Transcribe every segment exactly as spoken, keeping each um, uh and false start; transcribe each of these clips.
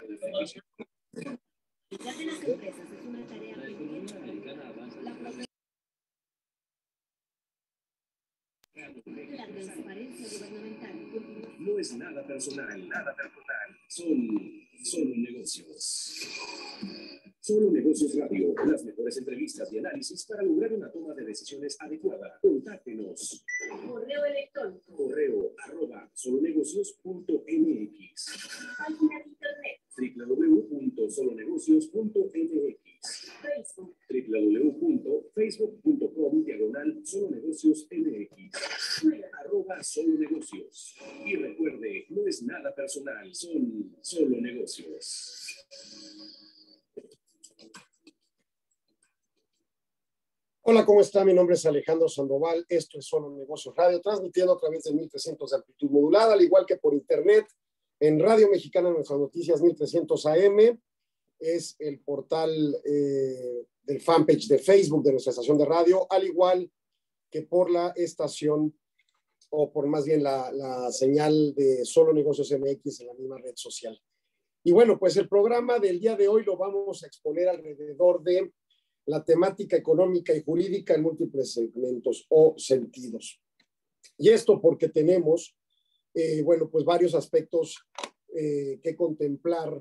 de las empresas es una tarea pendiente. La transparencia gubernamental. No es nada personal, nada personal. Son solo negocios. Solo Negocios Radio, las mejores entrevistas y análisis para lograr una toma de decisiones adecuada. Contáctenos. Correo electrónico. Correo arroba solonegocios punto m x. Página de internet. w w w punto solonegocios punto m x. Facebook. w w w punto facebook punto com diagonal solonegocios m x. Twitter. Arroba solonegocios. Y recuerde, no es nada personal, son solo negocios. Hola, ¿cómo está? Mi nombre es Alejandro Sandoval. Esto es Solo Negocios Radio, transmitiendo a través de mil trescientos de amplitud modulada, al igual que por internet, en Radio Mexicana Nuestras Noticias mil trescientos A M. Es el portal eh, del fanpage de Facebook de nuestra estación de radio, al igual que por la estación, o por más bien la, la señal de Solo Negocios M X en la misma red social. Y bueno, pues el programa del día de hoy lo vamos a exponer alrededor de la temática económica y jurídica en múltiples segmentos o sentidos. Y esto porque tenemos, eh, bueno, pues varios aspectos eh, que contemplar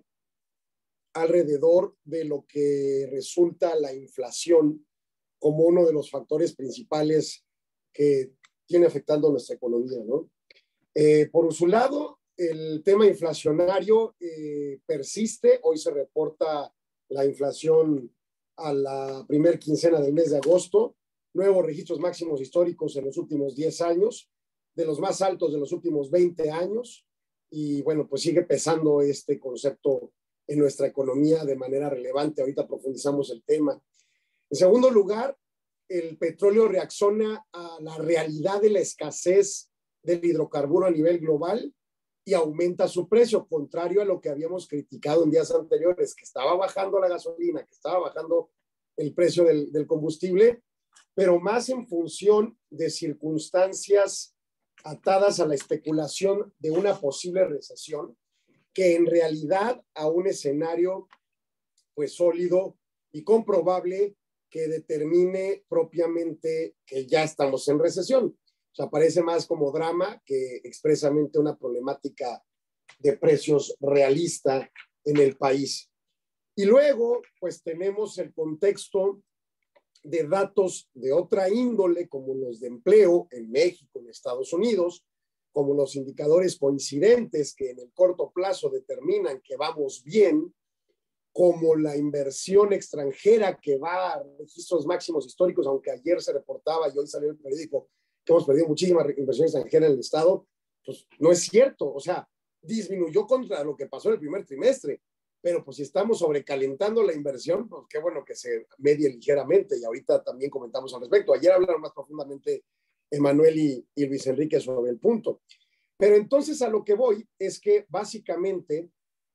alrededor de lo que resulta la inflación como uno de los factores principales que tiene afectando nuestra economía, ¿no? Eh, por su lado, el tema inflacionario eh, persiste. Hoy se reporta la inflación a la primer quincena del mes de agosto, nuevos registros máximos históricos en los últimos diez años, de los más altos de los últimos veinte años, y bueno, pues sigue pesando este concepto en nuestra economía de manera relevante. Ahorita profundizamos el tema. En segundo lugar, el petróleo reacciona a la realidad de la escasez del hidrocarburo a nivel global y aumenta su precio, contrario a lo que habíamos criticado en días anteriores, que estaba bajando la gasolina, que estaba bajando el precio del, del combustible, pero más en función de circunstancias atadas a la especulación de una posible recesión, que en realidad a un escenario pues sólido y comprobable que determine propiamente que ya estamos en recesión. O sea, parece más como drama que expresamente una problemática de precios realista en el país. Y luego, pues tenemos el contexto de datos de otra índole, como los de empleo en México, en Estados Unidos, como los indicadores coincidentes que en el corto plazo determinan que vamos bien, como la inversión extranjera que va a registros máximos históricos, aunque ayer se reportaba y hoy salió el periódico que hemos perdido muchísima inversión extranjera en el Estado, pues no es cierto. O sea, disminuyó contra lo que pasó en el primer trimestre, pero pues si estamos sobrecalentando la inversión, pues qué bueno que se medie ligeramente, y ahorita también comentamos al respecto. Ayer hablaron más profundamente Emanuel y, y Luis Enrique sobre el punto. Pero entonces a lo que voy es que básicamente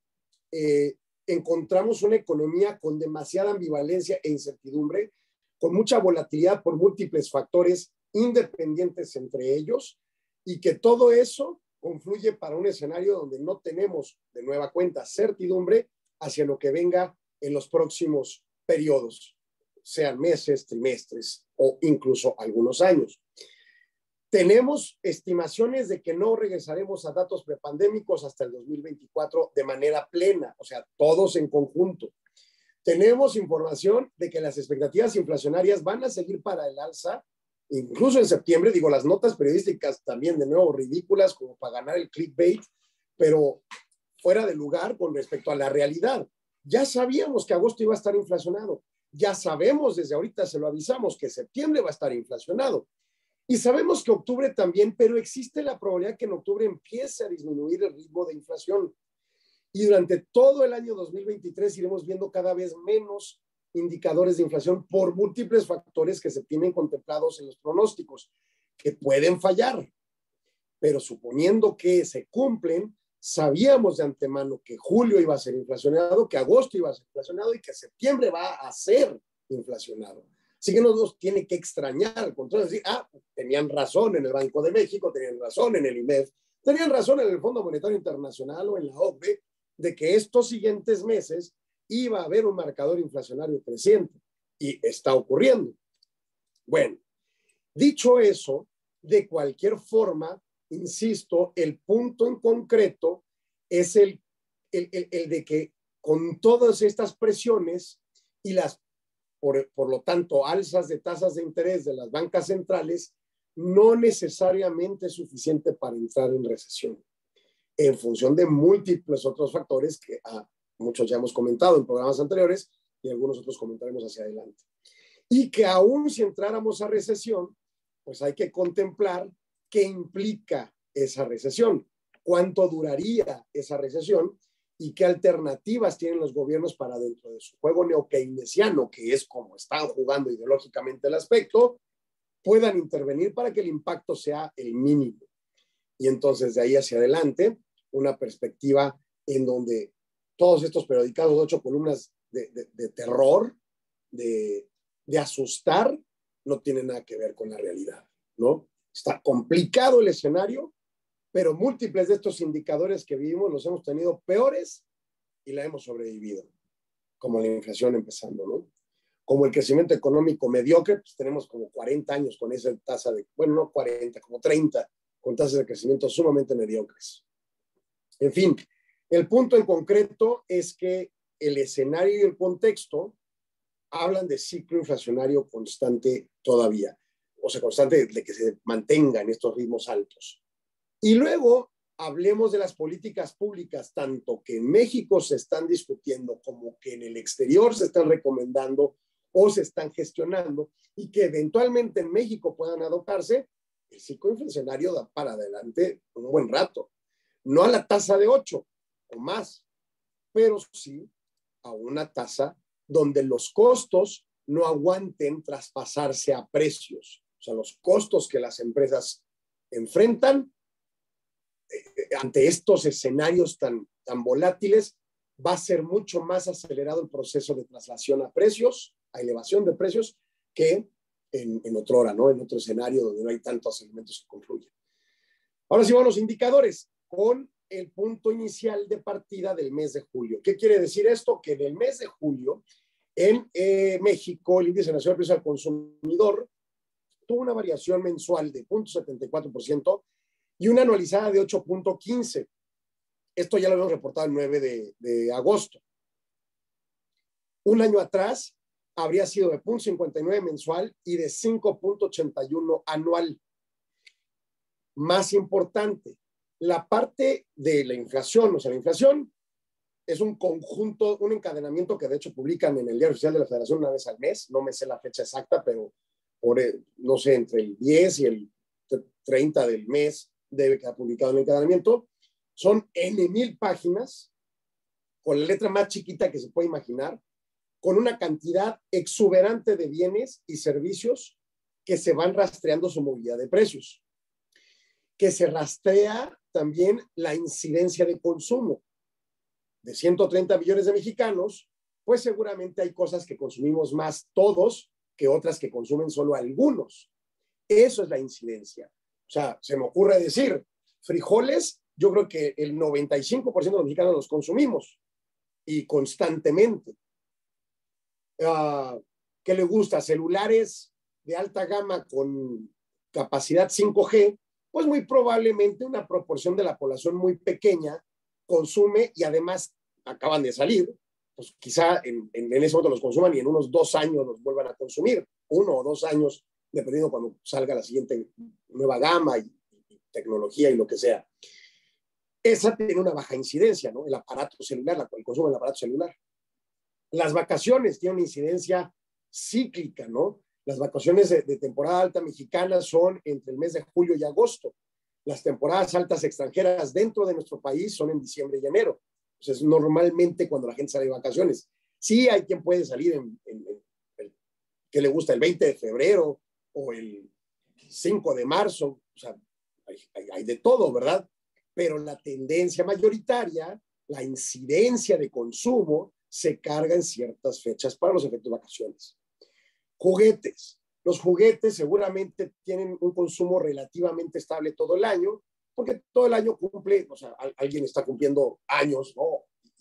eh, encontramos una economía con demasiada ambivalencia e incertidumbre, con mucha volatilidad por múltiples factores independientes entre ellos, y que todo eso confluye para un escenario donde no tenemos de nueva cuenta certidumbre hacia lo que venga en los próximos periodos, sean meses, trimestres o incluso algunos años. Tenemos estimaciones de que no regresaremos a datos prepandémicos hasta el dos mil veinticuatro de manera plena, o sea, todos en conjunto. Tenemos información de que las expectativas inflacionarias van a seguir para el alza, incluso en septiembre. Digo, las notas periodísticas también de nuevo ridículas como para ganar el clickbait, pero fuera de lugar con respecto a la realidad. Ya sabíamos que agosto iba a estar inflacionado, ya sabemos desde ahorita, se lo avisamos, que septiembre va a estar inflacionado, y sabemos que octubre también, pero existe la probabilidad que en octubre empiece a disminuir el ritmo de inflación, y durante todo el año dos mil veintitrés iremos viendo cada vez menos indicadores de inflación por múltiples factores que se tienen contemplados en los pronósticos, que pueden fallar, pero suponiendo que se cumplen, sabíamos de antemano que julio iba a ser inflacionado, que agosto iba a ser inflacionado y que septiembre va a ser inflacionado. Así que no nos tiene que extrañar, al contrario, decir, ah, tenían razón en el Banco de México, tenían razón en el I M E F, tenían razón en el Fondo Monetario Internacional o en la O C D E, de que estos siguientes meses iba a haber un marcador inflacionario creciente y está ocurriendo. Bueno, dicho eso, de cualquier forma, insisto, el punto en concreto es el, el, el, el de que con todas estas presiones y las, por, por lo tanto, alzas de tasas de interés de las bancas centrales, no necesariamente es suficiente para entrar en recesión, en función de múltiples otros factores que ah, muchos ya hemos comentado en programas anteriores y algunos otros comentaremos hacia adelante. Y que aún si entráramos a recesión, pues hay que contemplar qué implica esa recesión, cuánto duraría esa recesión y qué alternativas tienen los gobiernos para, dentro de su juego neokeynesiano, que es como están jugando ideológicamente el aspecto, puedan intervenir para que el impacto sea el mínimo. Y entonces de ahí hacia adelante, una perspectiva en donde todos estos periodicados de ocho columnas de, de, de terror, de, de asustar, no tienen nada que ver con la realidad, ¿no? Está complicado el escenario, pero múltiples de estos indicadores que vivimos los hemos tenido peores y la hemos sobrevivido, como la inflación empezando, ¿no? Como el crecimiento económico mediocre, pues tenemos como cuarenta años con esa tasa de, bueno, no cuarenta, como treinta, con tasas de crecimiento sumamente mediocres. En fin, el punto en concreto es que el escenario y el contexto hablan de ciclo inflacionario constante todavía, o sea, constante de que se mantenga en estos ritmos altos. Y luego hablemos de las políticas públicas, tanto que en México se están discutiendo como que en el exterior se están recomendando o se están gestionando y que eventualmente en México puedan adoptarse. El ciclo inflacionario da para adelante un buen rato. No a la tasa de ocho o más, pero sí a una tasa donde los costos no aguanten traspasarse a precios. O sea, los costos que las empresas enfrentan eh, ante estos escenarios tan, tan volátiles, va a ser mucho más acelerado el proceso de traslación a precios, a elevación de precios, que en, en otra hora, ¿no? En otro escenario donde no hay tantos elementos que confluyen. Ahora sí van los indicadores, con el punto inicial de partida del mes de julio. ¿Qué quiere decir esto? Que en el mes de julio, en eh, México, el índice nacional de precios al consumidor tuvo una variación mensual de cero punto setenta y cuatro por ciento y una anualizada de ocho punto quince. Esto ya lo habíamos reportado el nueve de, de agosto. Un año atrás habría sido de cero punto cincuenta y nueve mensual y de cinco punto ochenta y uno anual. Más importante, la parte de la inflación, o sea, la inflación es un conjunto, un encadenamiento que de hecho publican en el Diario Oficial de la Federación una vez al mes, no me sé la fecha exacta, pero por, no sé, entre el diez y el treinta del mes debe quedar publicado el encadenamiento. Son N mil páginas, con la letra más chiquita que se puede imaginar, con una cantidad exuberante de bienes y servicios que se van rastreando su movilidad de precios, que se rastrea también la incidencia de consumo. De ciento treinta millones de mexicanos, pues seguramente hay cosas que consumimos más todos que otras que consumen solo algunos. Eso es la incidencia. O sea, se me ocurre decir, frijoles, yo creo que el noventa y cinco por ciento de los mexicanos los consumimos y constantemente. Uh, ¿Qué le gusta? Celulares de alta gama con capacidad cinco G, pues muy probablemente una proporción de la población muy pequeña consume y además acaban de salir, pues quizá en, en, en ese momento los consuman y en unos dos años los vuelvan a consumir, uno o dos años, dependiendo cuando salga la siguiente nueva gama y, y tecnología y lo que sea. Esa tiene una baja incidencia, ¿no? El aparato celular, el consumo del aparato celular. Las vacaciones tienen una incidencia cíclica, ¿no? Las vacaciones de, de temporada alta mexicana son entre el mes de julio y agosto. Las temporadas altas extranjeras dentro de nuestro país son en diciembre y enero. Entonces, normalmente cuando la gente sale de vacaciones. Sí hay quien puede salir en, en, en el, que le gusta el veinte de febrero o el cinco de marzo. O sea, hay, hay, hay de todo, ¿verdad? Pero la tendencia mayoritaria, la incidencia de consumo, se carga en ciertas fechas para los efectos de vacaciones. Juguetes. Los juguetes seguramente tienen un consumo relativamente estable todo el año, porque todo el año cumple, o sea, alguien está cumpliendo años, ¿no?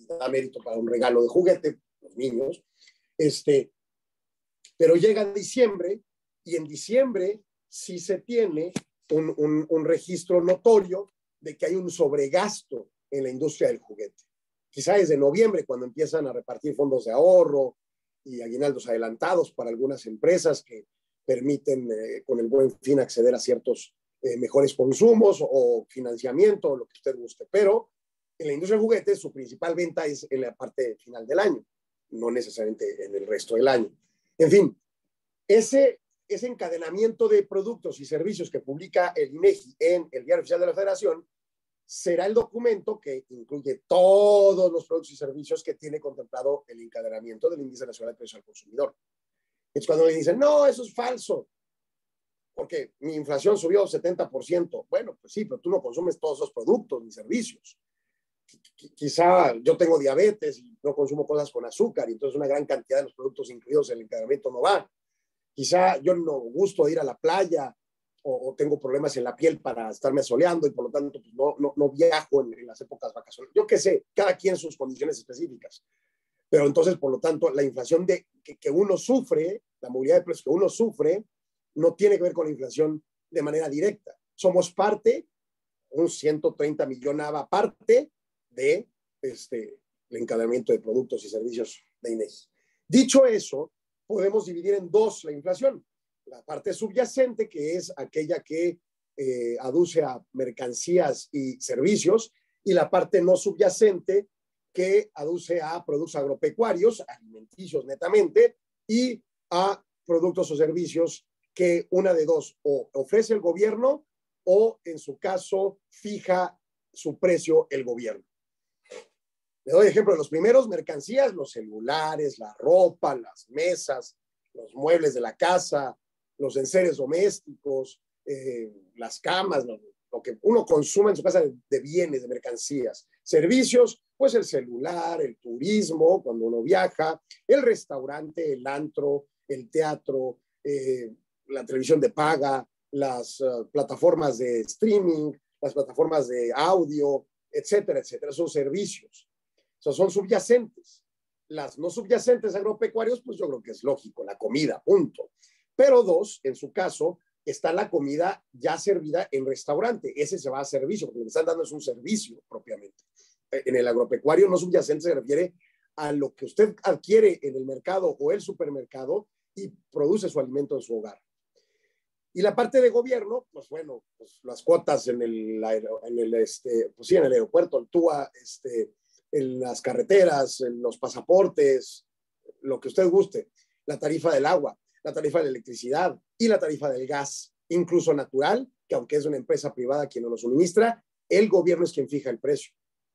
y da mérito para un regalo de juguete, los niños, este, pero llega diciembre y en diciembre sí se tiene un, un, un registro notorio de que hay un sobregasto en la industria del juguete. Quizá desde noviembre, cuando empiezan a repartir fondos de ahorro y aguinaldos adelantados para algunas empresas que permiten eh, con el buen fin acceder a ciertos eh, mejores consumos o financiamiento o lo que usted guste. Pero en la industria del juguete su principal venta es en la parte final del año, no necesariamente en el resto del año. En fin, ese, ese encadenamiento de productos y servicios que publica el INEGI en el Diario Oficial de la Federación será el documento que incluye todos los productos y servicios que tiene contemplado el encadenamiento del Índice Nacional de Precios al Consumidor. Es cuando le dicen, no, eso es falso, porque mi inflación subió setenta por ciento. Bueno, pues sí, pero tú no consumes todos esos productos ni servicios. Quizá yo tengo diabetes y no consumo cosas con azúcar, y entonces una gran cantidad de los productos incluidos en el encadenamiento no va. Quizá yo no gusto ir a la playa o, o tengo problemas en la piel para estarme soleando y por lo tanto pues no, no, no viajo en, en las épocas vacacionales. Yo qué sé, cada quien sus condiciones específicas. Pero entonces, por lo tanto, la inflación de, que, que uno sufre, la movilidad de precios que uno sufre, no tiene que ver con la inflación de manera directa. Somos parte, un ciento treinta millonava parte de este, el encadenamiento de productos y servicios de INEGI. Dicho eso, podemos dividir en dos la inflación. La parte subyacente, que es aquella que eh, aduce a mercancías y servicios, y la parte no subyacente, que aduce a productos agropecuarios, alimenticios netamente, y a productos o servicios que una de dos, o ofrece el gobierno o en su caso fija su precio el gobierno. Le doy ejemplo de los primeros: mercancías, los celulares, la ropa, las mesas, los muebles de la casa, los enseres domésticos, eh, las camas, lo, lo que uno consume en su casa de, de bienes, de mercancías. Servicios, pues el celular, el turismo, cuando uno viaja, el restaurante, el antro, el teatro, eh, la televisión de paga, las uh, plataformas de streaming, las plataformas de audio, etcétera, etcétera. Son servicios. O sea, son subyacentes. Las no subyacentes agropecuarios, pues yo creo que es lógico, la comida, punto. Pero dos, en su caso, está la comida ya servida en restaurante. Ese se va a servicio, porque lo que están dando es un servicio propiamente. En el agropecuario no subyacente se refiere a lo que usted adquiere en el mercado o el supermercado y produce su alimento en su hogar. Y la parte de gobierno, pues bueno, pues las cuotas en el, en el, este, pues sí, en el aeropuerto, el T U A, este, en las carreteras, en los pasaportes, lo que usted guste, la tarifa del agua, la tarifa de la electricidad y la tarifa del gas, incluso natural, que aunque es una empresa privada quien nos lo suministra, el gobierno es quien fija el precio.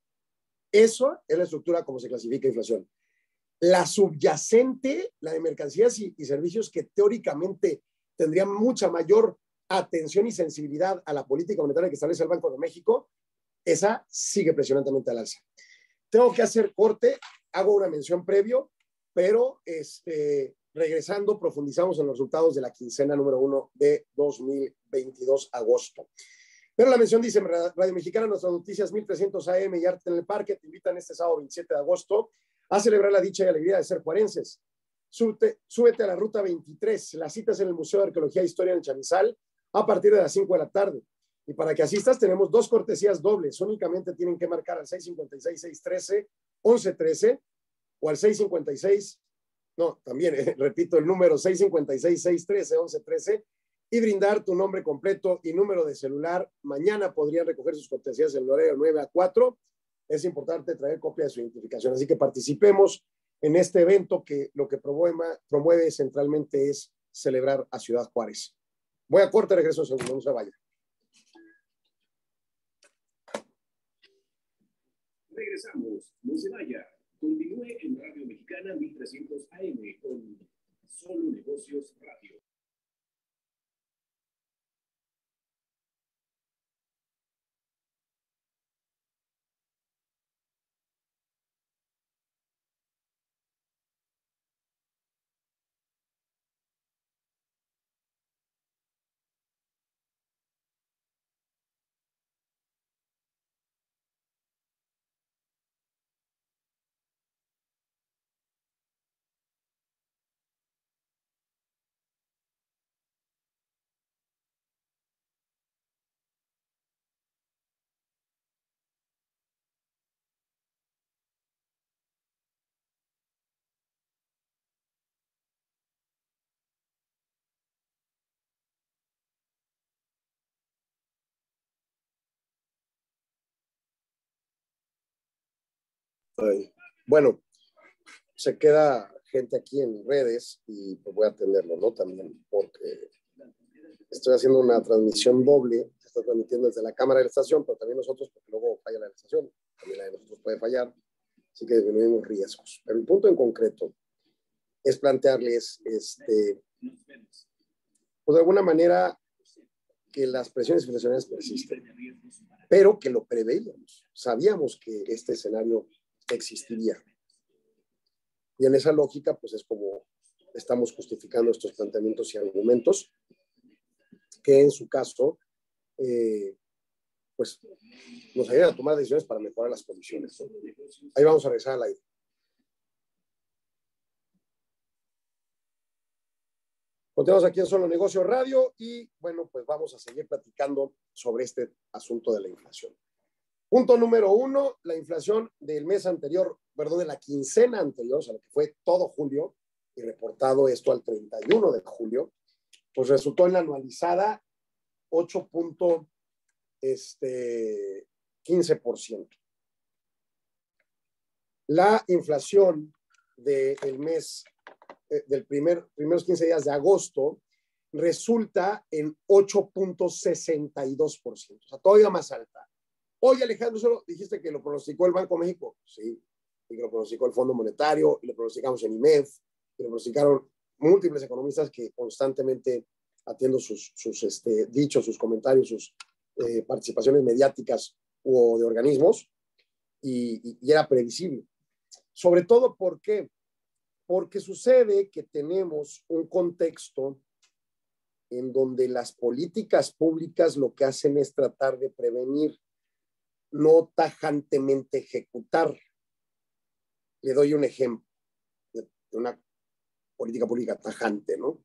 Eso es la estructura como se clasifica inflación. La subyacente, la de mercancías y, y servicios, que teóricamente tendrían mucha mayor atención y sensibilidad a la política monetaria que establece el Banco de México, esa sigue presionantemente al alza. Tengo que hacer corte, hago una mención previo, pero este, regresando profundizamos en los resultados de la quincena número uno de dos mil veintidós, agosto. Pero la mención dice: Radio Mexicana, nuestras noticias mil trescientos A M y Arte en el Parque te invitan este sábado veintisiete de agosto a celebrar la dicha y alegría de ser juarenses. Súbete, súbete a la ruta veintitrés, las citas en el Museo de Arqueología e Historia en el Chamizal a partir de las cinco de la tarde. Y para que asistas tenemos dos cortesías dobles. Únicamente tienen que marcar al seis cinco seis, seis uno tres, once trece o al seis cinco seis, no, también eh, repito el número, seis cinco seis, seis uno tres, once trece, y brindar tu nombre completo y número de celular. Mañana podrían recoger sus cortesías en el horario nueve a cuatro. Es importante traer copia de su identificación. Así que participemos en este evento que lo que promueve, promueve centralmente es celebrar a Ciudad Juárez. Voy a corte, regreso en segundo, no se vaya. Regresamos, no se vaya. Continúe en Radio Mexicana mil trescientos A M con Solo Negocios Radio. Ay, bueno, se queda gente aquí en redes y pues voy a atenderlo, ¿no? También porque estoy haciendo una transmisión doble, se está transmitiendo desde la cámara de la estación, pero también nosotros, porque luego falla la estación, también la de nosotros puede fallar, así que disminuimos riesgos. Pero el punto en concreto es plantearles, este, pues de alguna manera, que las presiones inflacionarias persisten, pero que lo preveíamos. Sabíamos que este escenario existiría. Y en esa lógica, pues es como estamos justificando estos planteamientos y argumentos que en su caso, eh, pues nos ayudan a tomar decisiones para mejorar las condiciones, ¿no? Ahí vamos a regresar al aire. Continuamos aquí en Solo Negocios Radio y bueno, pues vamos a seguir platicando sobre este asunto de la inflación. Punto número uno, la inflación del mes anterior, perdón, de la quincena anterior, o sea, lo que fue todo julio, y reportado esto al treinta y uno de julio, pues resultó en la anualizada ocho punto quince por ciento. La inflación del mes, eh, del primer, primeros quince días de agosto, resulta en ocho punto sesenta y dos por ciento, o sea, todavía más alta. Oye, Alejandro, solo dijiste que lo pronosticó el Banco de México. Sí, y que lo pronosticó el Fondo Monetario, y lo pronosticamos en I M E F, y lo pronosticaron múltiples economistas que constantemente atiendo sus, sus este, dichos, sus comentarios, sus eh, participaciones mediáticas o de organismos, y, y, y era previsible. Sobre todo, ¿por qué? Porque sucede que tenemos un contexto en donde las políticas públicas lo que hacen es tratar de prevenir, no tajantemente ejecutar. Le doy un ejemplo de una política pública tajante, ¿no?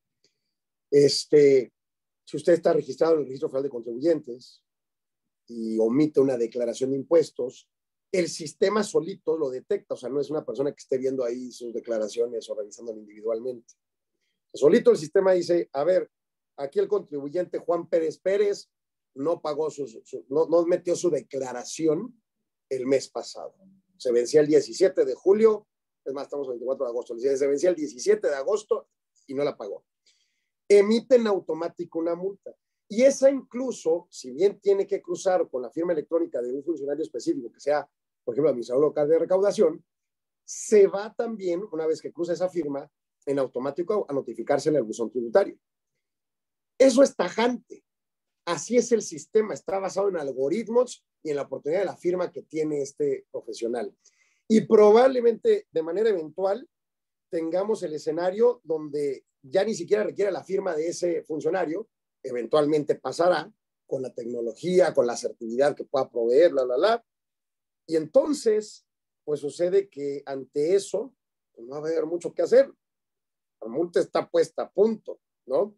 Este, si usted está registrado en el Registro Federal de Contribuyentes y omite una declaración de impuestos, el sistema solito lo detecta, o sea, no es una persona que esté viendo ahí sus declaraciones o revisándolo individualmente. Solito el sistema dice, a ver, aquí el contribuyente Juan Pérez Pérez no pagó su, su no, no metió su declaración el mes pasado. Se vencía el diecisiete de julio, es más, estamos el veinticuatro de agosto, se vencía el diecisiete de agosto y no la pagó. Emiten automático una multa. Y esa incluso, si bien tiene que cruzar con la firma electrónica de un funcionario específico, que sea, por ejemplo, el administrador local de recaudación, se va también, una vez que cruza esa firma, en automático a notificársele al buzón tributario. Eso es tajante. Así es el sistema, está basado en algoritmos y en la oportunidad de la firma que tiene este profesional. Y probablemente de manera eventual tengamos el escenario donde ya ni siquiera requiere la firma de ese funcionario, eventualmente pasará con la tecnología, con la asertividad que pueda proveer, bla, bla, bla. Y entonces, pues sucede que ante eso, pues no va a haber mucho que hacer. La multa está puesta a punto, ¿no?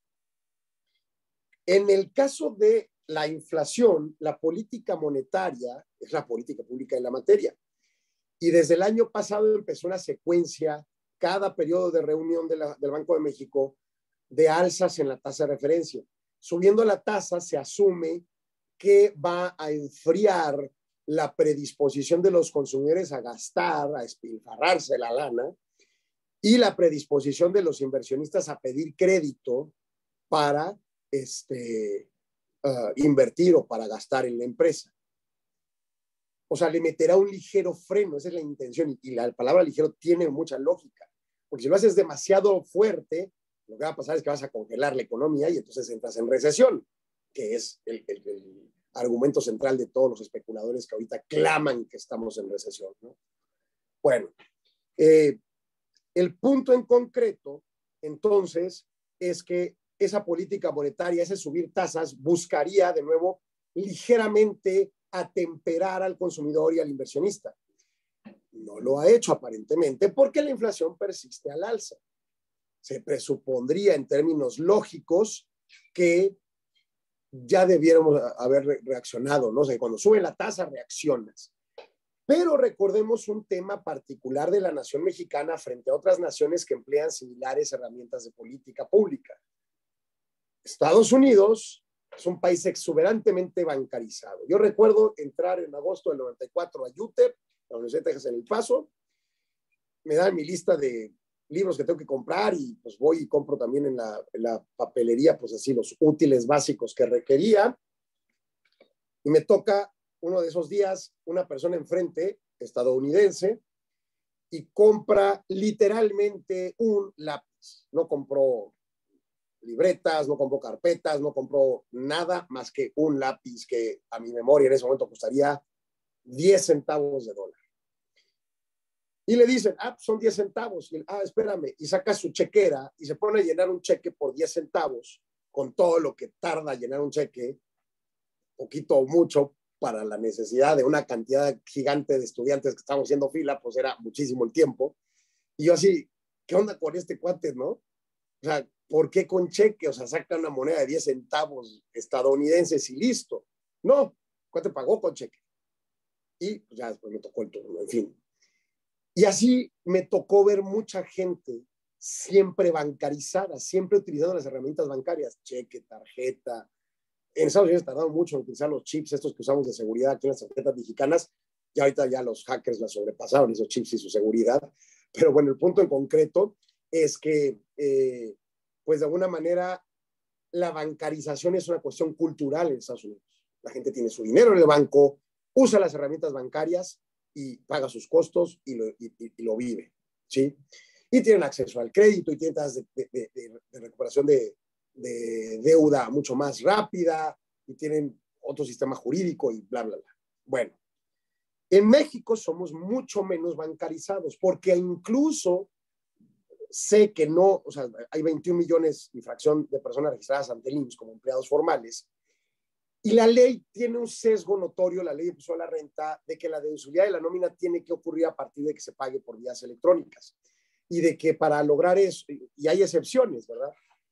En el caso de la inflación, la política monetaria es la política pública en la materia. Y desde el año pasado empezó una secuencia, cada periodo de reunión de la, del Banco de México, de alzas en la tasa de referencia. Subiendo la tasa, se asume que va a enfriar la predisposición de los consumidores a gastar, a espilfarrarse la lana, y la predisposición de los inversionistas a pedir crédito para este, uh, invertir o para gastar en la empresa. O sea, le meterá un ligero freno, esa es la intención, y la palabra ligero tiene mucha lógica, porque si lo haces demasiado fuerte, lo que va a pasar es que vas a congelar la economía y entonces entras en recesión, que es el, el, el argumento central de todos los especuladores que ahorita claman que estamos en recesión, ¿no? Bueno, eh, el punto en concreto, entonces, es que esa política monetaria, ese subir tasas, buscaría de nuevo ligeramente atemperar al consumidor y al inversionista. No lo ha hecho aparentemente porque la inflación persiste al alza. Se presupondría en términos lógicos que ya debiéramos haber reaccionado, ¿no? O sea, cuando sube la tasa reaccionas. Pero recordemos un tema particular de la nación mexicana frente a otras naciones que emplean similares herramientas de política pública. Estados Unidos es un país exuberantemente bancarizado. Yo recuerdo entrar en agosto del noventa y cuatro a U T E P la Universidad de Texas en El Paso. Me dan mi lista de libros que tengo que comprar y pues voy y compro también en la, en la papelería, pues así, los útiles básicos que requería. Y me toca uno de esos días una persona enfrente, estadounidense, y compra literalmente un lápiz. No compró libretas, no compró carpetas, no compró nada más que un lápiz que a mi memoria en ese momento costaría diez centavos de dólar. Y le dicen, ah, son diez centavos. Y él, ah, espérame. Y saca su chequera y se pone a llenar un cheque por diez centavos, con todo lo que tarda llenar un cheque, poquito o mucho, para la necesidad de una cantidad gigante de estudiantes que estaban haciendo fila, pues era muchísimo el tiempo. Y yo así, ¿qué onda con este cuate, no? O sea, ¿por qué con cheque? O sea, saca una moneda de diez centavos estadounidenses y listo. No, el cuate pagó con cheque. Y pues, ya después me tocó el turno, en fin. Y así me tocó ver mucha gente siempre bancarizada, siempre utilizando las herramientas bancarias, cheque, tarjeta. En Estados Unidos tardaron mucho en utilizar los chips, estos que usamos de seguridad aquí en las tarjetas mexicanas. Ya ahorita ya los hackers la sobrepasaron, esos chips y su seguridad. Pero bueno, el punto en concreto es que, eh, pues de alguna manera, la bancarización es una cuestión cultural en Estados Unidos. La gente tiene su dinero en el banco, usa las herramientas bancarias y paga sus costos y lo, y, y lo vive, ¿sí? Y tienen acceso al crédito y tienen tasas de, de, de, de recuperación de, de deuda mucho más rápida y tienen otro sistema jurídico y bla, bla, bla. Bueno, en México somos mucho menos bancarizados porque incluso sé que no, o sea, hay veintiún millones y fracción de personas registradas ante el I M S S como empleados formales. Y la ley tiene un sesgo notorio, la ley de impuesto a la renta, de que la deducibilidad de la nómina tiene que ocurrir a partir de que se pague por vías electrónicas. Y de que para lograr eso, y hay excepciones, ¿verdad?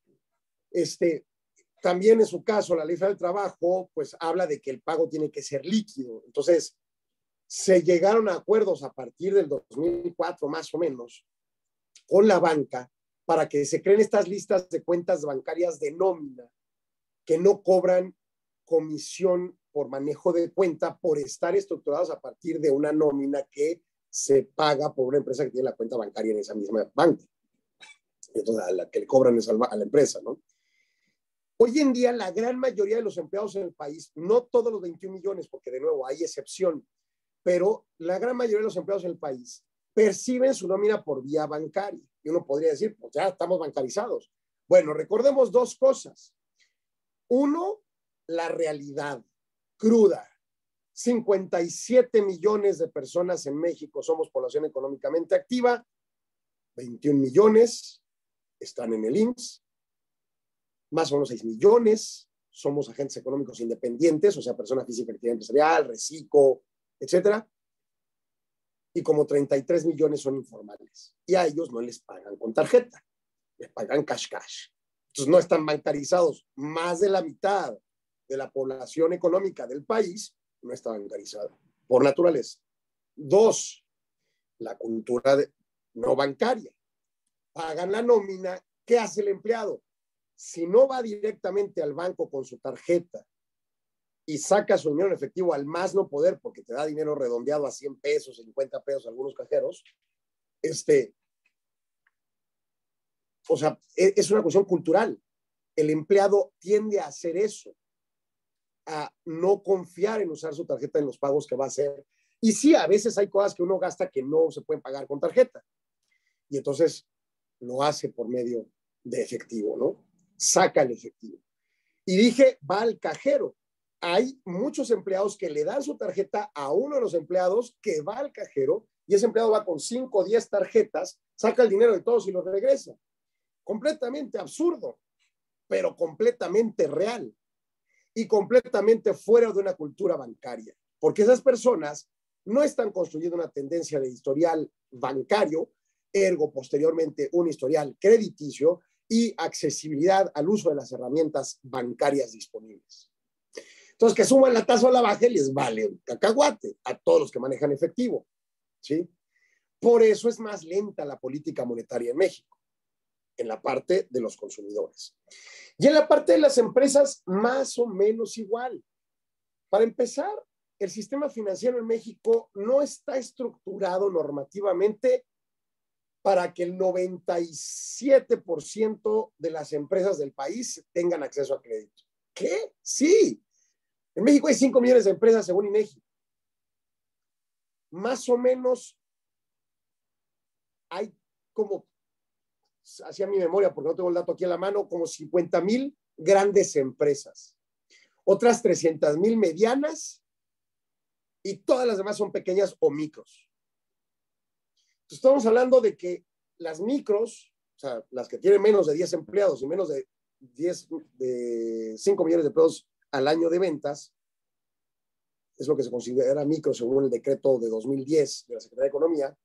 Este, también en su caso, la ley federal del trabajo, pues habla de que el pago tiene que ser líquido. Entonces, se llegaron a acuerdos a partir del dos mil cuatro, más o menos, con la banca, para que se creen estas listas de cuentas bancarias de nómina que no cobran comisión por manejo de cuenta por estar estructurados a partir de una nómina que se paga por una empresa que tiene la cuenta bancaria en esa misma banca. Entonces, a la que le cobran es a la empresa, ¿no? Hoy en día, la gran mayoría de los empleados en el país, no todos los veintiún millones, porque de nuevo hay excepción, pero la gran mayoría de los empleados en el país perciben su nómina por vía bancaria. Y uno podría decir, pues ya estamos bancarizados. Bueno, recordemos dos cosas. Uno, la realidad cruda. cincuenta y siete millones de personas en México somos población económicamente activa, veintiún millones están en el I M S S, más o menos seis millones somos agentes económicos independientes, o sea, persona física, actividad empresarial, reciclo, etcétera, y como treinta y tres millones son informales, y a ellos no les pagan con tarjeta, les pagan cash cash. Entonces no están bancarizados. Más de la mitad de la población económica del país no está bancarizada, por naturaleza. Dos, la cultura de, no bancaria. Pagan la nómina. ¿Qué hace el empleado? Si no va directamente al banco con su tarjeta y saca su dinero en efectivo al más no poder, porque te da dinero redondeado a cien pesos, cincuenta pesos algunos cajeros, este, o sea, es una cuestión cultural. El empleado tiende a hacer eso, a no confiar en usar su tarjeta en los pagos que va a hacer. Y sí, a veces hay cosas que uno gasta que no se pueden pagar con tarjeta. Y entonces lo hace por medio de efectivo, ¿no? Saca el efectivo. Y dije, va al cajero. Hay muchos empleados que le dan su tarjeta a uno de los empleados que va al cajero y ese empleado va con cinco o diez tarjetas, saca el dinero de todos y lo regresa. Completamente absurdo, pero completamente real y completamente fuera de una cultura bancaria, porque esas personas no están construyendo una tendencia de historial bancario, ergo posteriormente un historial crediticio y accesibilidad al uso de las herramientas bancarias disponibles. Entonces, que suman la tasa o la baja les vale un cacahuate a todos los que manejan efectivo, ¿sí? Por eso es más lenta la política monetaria en México, en la parte de los consumidores. Y en la parte de las empresas, más o menos igual. Para empezar, el sistema financiero en México no está estructurado normativamente para que el noventa y siete por ciento de las empresas del país tengan acceso a crédito. ¿Qué? Sí. En México hay cinco millones de empresas según INEGI. Más o menos hay como, hacia mi memoria, porque no tengo el dato aquí a la mano, como cincuenta mil grandes empresas. Otras trescientas mil medianas y todas las demás son pequeñas o micros. Entonces, estamos hablando de que las micros, o sea, las que tienen menos de diez empleados y menos de, diez, de cinco millones de pesos al año de ventas, es lo que se considera micro según el decreto de dos mil diez de la Secretaría de Economía.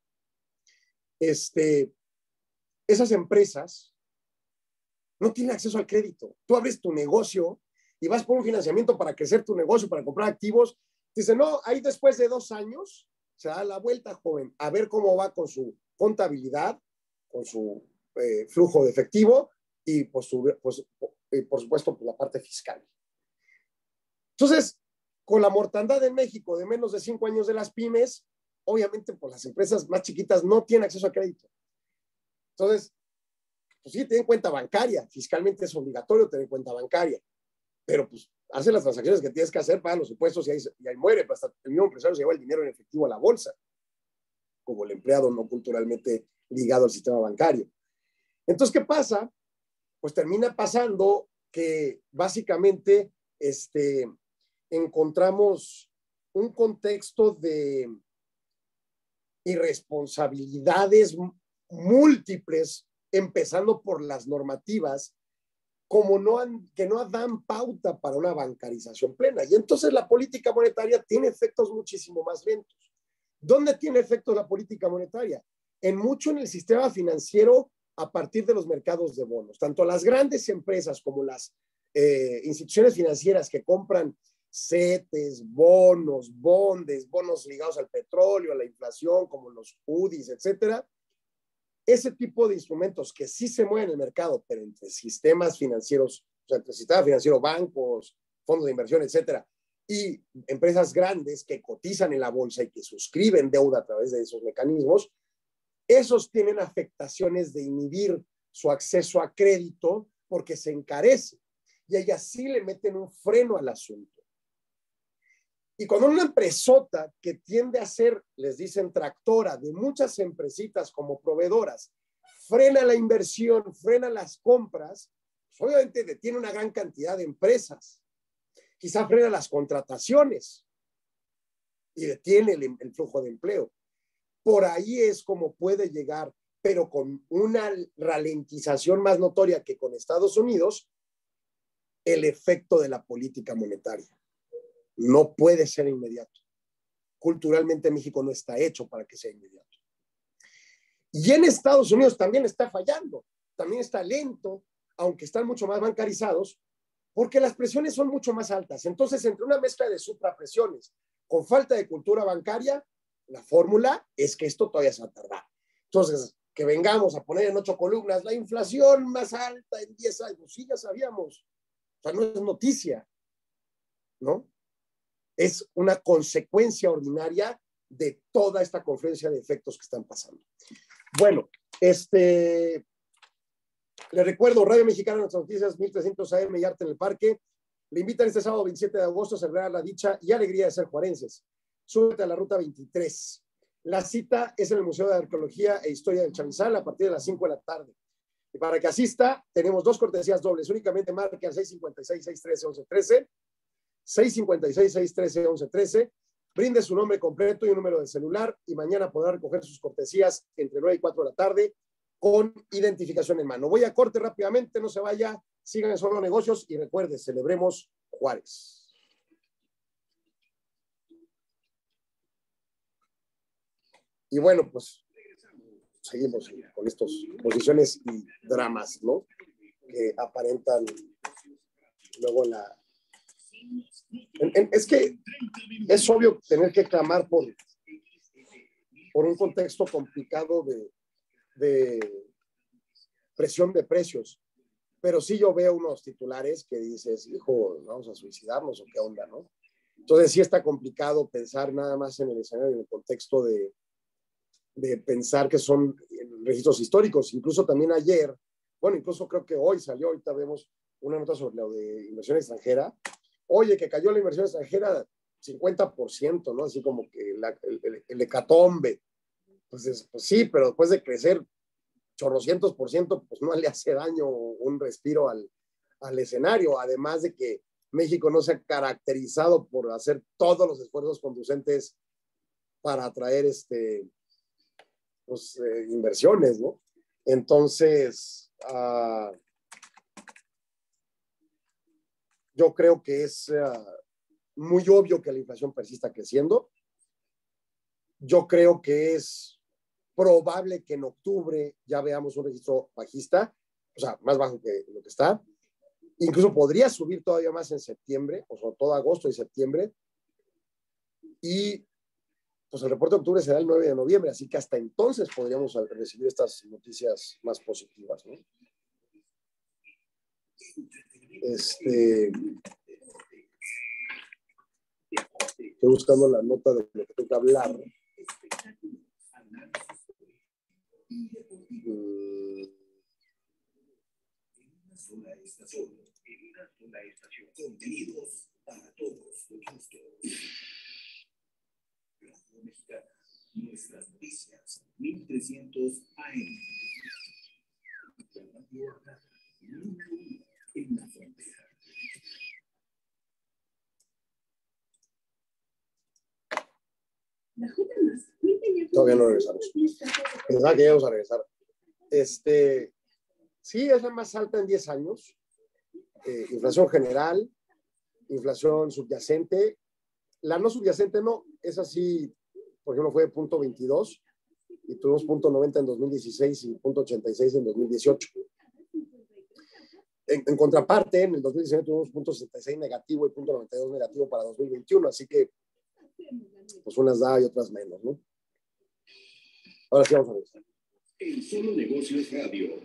Este, esas empresas no tienen acceso al crédito. Tú abres tu negocio y vas por un financiamiento para crecer tu negocio, para comprar activos. Dice, no, ahí después de dos años se da la vuelta, joven, a ver cómo va con su contabilidad, con su eh, flujo de efectivo y pues, su, pues, eh, por supuesto por la parte fiscal. Entonces, con la mortandad en México de menos de cinco años de las pymes, obviamente pues, las empresas más chiquitas no tienen acceso a crédito. Entonces, pues sí, tienen cuenta bancaria, fiscalmente es obligatorio tener cuenta bancaria, pero pues hace las transacciones que tienes que hacer, paga los impuestos y ahí, y ahí muere, pues hasta el mismo empresario se lleva el dinero en efectivo a la bolsa, como el empleado no culturalmente ligado al sistema bancario. Entonces, ¿qué pasa? Pues termina pasando que básicamente este, encontramos un contexto de irresponsabilidades múltiples, empezando por las normativas, como no han, que no dan pauta para una bancarización plena. Y entonces la política monetaria tiene efectos muchísimo más lentos. ¿Dónde tiene efectos la política monetaria? En mucho en el sistema financiero a partir de los mercados de bonos. Tanto las grandes empresas como las eh, instituciones financieras que compran CETES, bonos, bondes, bonos ligados al petróleo, a la inflación, como los U D Is, etcétera. Ese tipo de instrumentos que sí se mueven en el mercado, pero entre sistemas financieros, o sea, entre sistemas financieros, bancos, fondos de inversión, etcétera, y empresas grandes que cotizan en la bolsa y que suscriben deuda a través de esos mecanismos, esos tienen afectaciones de inhibir su acceso a crédito porque se encarece. Y ellas sí le meten un freno al asunto. Y cuando una empresota que tiende a ser, les dicen, tractora de muchas empresitas como proveedoras, frena la inversión, frena las compras, pues obviamente detiene una gran cantidad de empresas. Quizá frena las contrataciones y detiene el, el flujo de empleo. Por ahí es como puede llegar, pero con una ralentización más notoria que con Estados Unidos, el efecto de la política monetaria. No puede ser inmediato. Culturalmente México no está hecho para que sea inmediato. Y en Estados Unidos también está fallando, también está lento, aunque están mucho más bancarizados, porque las presiones son mucho más altas. Entonces, entre una mezcla de suprapresiones con falta de cultura bancaria, la fórmula es que esto todavía se va a tardar. Entonces, que vengamos a poner en ocho columnas la inflación más alta en diez años, sí, ya sabíamos. O sea, no es noticia, ¿no? Es una consecuencia ordinaria de toda esta confluencia de efectos que están pasando. Bueno, este, le recuerdo, Radio Mexicana, Nuestras Noticias, mil trescientos A M y Arte en el Parque. Le invitan este sábado veintisiete de agosto a celebrar la dicha y alegría de ser juarenses. Súbete a la ruta veintitrés. La cita es en el Museo de Arqueología e Historia del Chamizal a partir de las cinco de la tarde. Y para que asista, tenemos dos cortesías dobles. Únicamente marque al seis cinco seis, seis uno tres, uno uno uno tres. seis cinco seis, seis uno tres, uno uno uno tres. Brinde su nombre completo y un número de celular y mañana podrá recoger sus cortesías entre nueve y cuatro de la tarde con identificación en mano. Voy a corte rápidamente, no se vaya, sigan en Solo Negocios y recuerde, celebremos Juárez. Y bueno, pues seguimos con estas posiciones y dramas, ¿no? Que aparentan luego en la... En, en, es que es obvio tener que clamar por, por un contexto complicado de, de presión de precios, pero sí yo veo unos titulares que dices, hijo, vamos a suicidarnos o qué onda, ¿no? Entonces sí está complicado pensar nada más en el escenario, en el contexto de, de pensar que son registros históricos. Incluso también ayer, bueno, incluso creo que hoy salió, ahorita vemos una nota sobre lo de inversión extranjera. Oye, que cayó la inversión extranjera cincuenta por ciento, ¿no? Así como que la, el, el, el hecatombe. Pues, pues sí, pero después de crecer chorrocientos por ciento, pues no le hace daño un respiro al, al escenario. Además de que México no se ha caracterizado por hacer todos los esfuerzos conducentes para atraer este, pues, eh, inversiones, ¿no? Entonces, uh, yo creo que es uh, muy obvio que la inflación persista creciendo. Yo creo que es probable que en octubre ya veamos un registro bajista, o sea, más bajo que lo que está. Incluso podría subir todavía más en septiembre, o sobre todo agosto y septiembre. Y pues el reporte de octubre será el nueve de noviembre, así que hasta entonces podríamos recibir estas noticias más positivas, ¿no? Este, estoy buscando la nota de lo que tengo que hablar. Mm. Sola estación, en una sola estación, contenidos para todos los gustos. Radio Mexicana, nuestras noticias, mil trescientos A M. La radio en la frontera. Todavía no regresamos. Pensaba que íbamos a regresar. Este, sí, es la más alta en diez años. Eh, inflación general, inflación subyacente. La no subyacente no, es así, por ejemplo, fue punto veintidós y tuvimos punto noventa en dos mil dieciséis y punto ochenta y seis en dos mil dieciocho. En, en contraparte, en el dos mil diecinueve tuvimos punto sesenta y seis negativo y punto noventa y dos negativo para dos mil veintiuno, así que pues unas da y otras menos, ¿no? Ahora sí vamos a ver. En Solo Negocios Radio.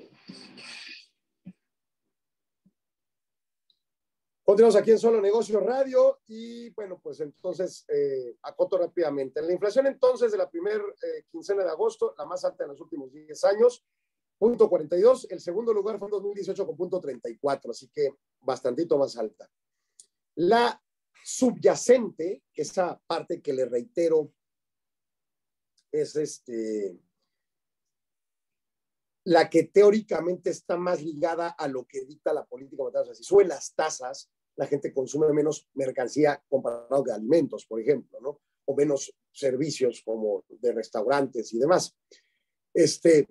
Continuamos aquí en Solo Negocios Radio y bueno, pues entonces eh, acoto rápidamente. La inflación entonces de la primera eh, quincena de agosto, la más alta en los últimos diez años, punto cuarenta y dos. El segundo lugar fue en dos mil dieciocho con punto treinta y cuatro, así que bastantito más alta. La subyacente, esa parte que le reitero, es este, la que teóricamente está más ligada a lo que dicta la política monetaria. O sea, si suben las tasas, la gente consume menos mercancía comparado que alimentos, por ejemplo, ¿no? O menos servicios como de restaurantes y demás. Este,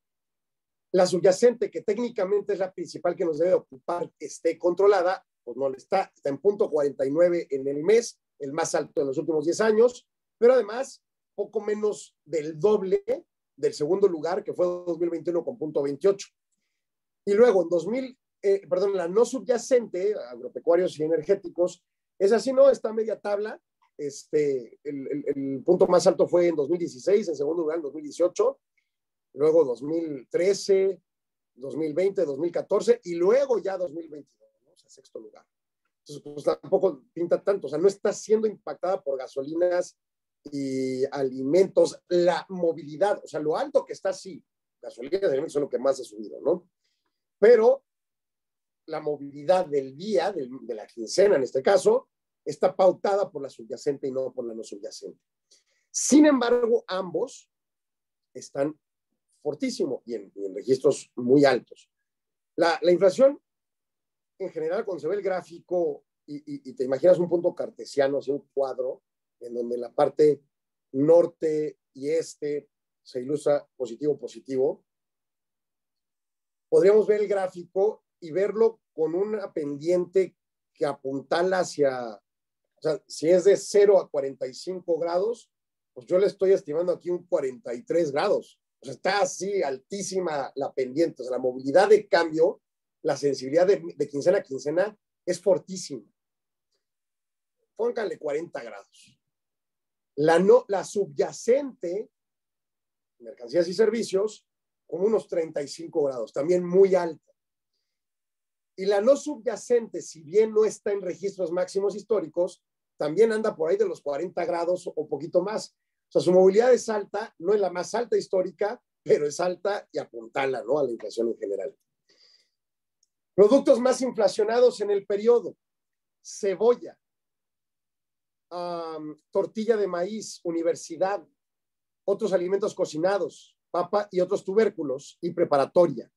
la subyacente, que técnicamente es la principal que nos debe ocupar, esté controlada, pues no lo está, está en punto cuarenta y nueve en el mes, el más alto en los últimos diez años, pero además poco menos del doble del segundo lugar, que fue dos mil veintiuno con punto veintiocho. Y luego en dos mil, eh, perdón, la no subyacente, agropecuarios y energéticos, es así, ¿no? Está media tabla. Este, el, el, el punto más alto fue en dos mil dieciséis, en segundo lugar en dos mil dieciocho, luego dos mil trece, dos mil veinte, dos mil catorce y luego ya dos mil veintidós, ¿no? O sea, sexto lugar. Entonces, pues tampoco pinta tanto, o sea, no está siendo impactada por gasolinas y alimentos, la movilidad, o sea, lo alto que está, sí, gasolinas y alimentos son lo que más ha subido, ¿no? Pero la movilidad del día, del, de la quincena en este caso, está pautada por la subyacente y no por la no subyacente. Sin embargo, ambos están fortísimos y en, y en registros muy altos. La, la inflación, en general, cuando se ve el gráfico y, y, y te imaginas un punto cartesiano, así un cuadro, en donde la parte norte y este se ilustra positivo-positivo, podríamos ver el gráfico y verlo con una pendiente que apuntala hacia, o sea, si es de cero a cuarenta y cinco grados, pues yo le estoy estimando aquí un cuarenta y tres grados. O sea, está así altísima la pendiente. O sea, la movilidad de cambio, la sensibilidad de, de quincena a quincena es fortísima. Pónganle cuarenta grados. La, no, la subyacente, mercancías y servicios, con unos treinta y cinco grados, también muy alta. Y la no subyacente, si bien no está en registros máximos históricos, también anda por ahí de los cuarenta grados o poquito más. O sea, su movilidad es alta, no es la más alta histórica, pero es alta y apuntala, ¿no?, a la inflación en general. Productos más inflacionados en el periodo: cebolla, um, tortilla de maíz, universidad, otros alimentos cocinados, papa y otros tubérculos, y preparatoria.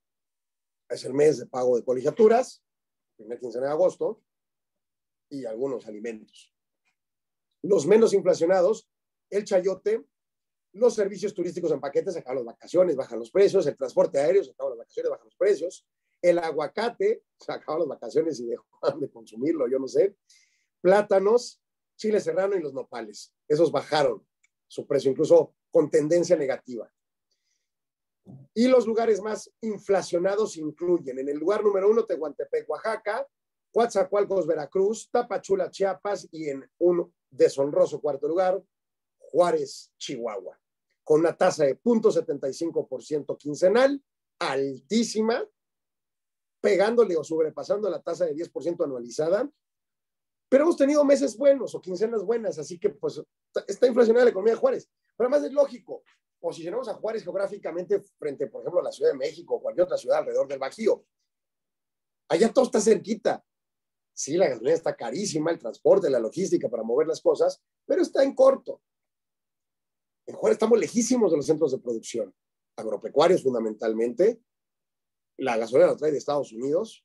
Es el mes de pago de colegiaturas, primer quincena de agosto, y algunos alimentos. Los menos inflacionados: el chayote, los servicios turísticos en paquetes, se acaban las vacaciones, bajan los precios; el transporte aéreo, se acaban las vacaciones, bajan los precios; el aguacate, se acaban las vacaciones y dejan de consumirlo, yo no sé; plátanos, chile serrano y los nopales, esos bajaron su precio, incluso con tendencia negativa. Y los lugares más inflacionados incluyen: en el lugar número uno, Tehuantepec, Oaxaca; Coatzacoalcos, Veracruz; Tapachula, Chiapas; y en un deshonroso cuarto lugar, Juárez, Chihuahua, con una tasa de cero punto setenta y cinco por ciento quincenal, altísima, pegándole o sobrepasando la tasa de diez por ciento anualizada. Pero hemos tenido meses buenos o quincenas buenas, así que pues está inflacionada la economía de Juárez. Pero además es lógico, posicionamos a Juárez geográficamente frente, por ejemplo, a la Ciudad de México o cualquier otra ciudad alrededor del Bajío. Allá todo está cerquita. Sí, la gasolina está carísima, el transporte, la logística para mover las cosas, pero está en corto. En Juárez estamos lejísimos de los centros de producción agropecuarios fundamentalmente. La gasolina la trae de Estados Unidos.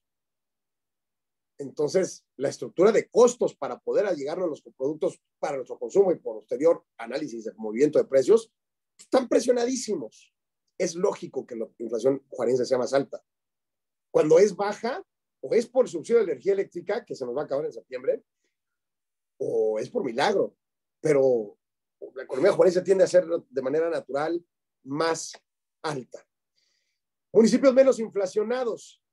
Entonces, la estructura de costos para poder allegarnos a los productos para nuestro consumo y posterior análisis de movimiento de precios están presionadísimos. Es lógico que la inflación juarense sea más alta. Cuando es baja, o es por subsidio de energía eléctrica, que se nos va a acabar en septiembre, o es por milagro. Pero la economía juarense tiende a ser de manera natural más alta. Municipios menos inflacionados: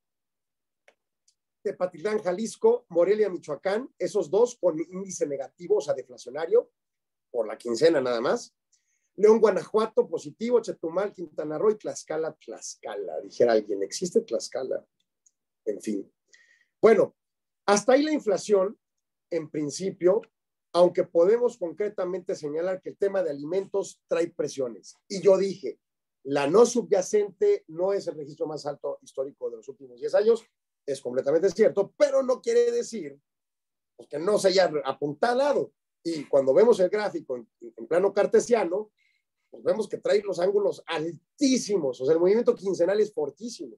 Tepatitlán, Jalisco; Morelia, Michoacán, esos dos con índice negativo, o sea, deflacionario, por la quincena nada más. León, Guanajuato, positivo; Chetumal, Quintana Roo; y Tlaxcala, Tlaxcala, dijera alguien, ¿existe Tlaxcala? En fin. Bueno, hasta ahí la inflación, en principio, aunque podemos concretamente señalar que el tema de alimentos trae presiones. Y yo dije, la no subyacente no es el registro más alto histórico de los últimos diez años, es completamente cierto, pero no quiere decir pues, que no se haya apuntalado. Y cuando vemos el gráfico en, en plano cartesiano, pues vemos que trae los ángulos altísimos, o sea, el movimiento quincenal es fortísimo.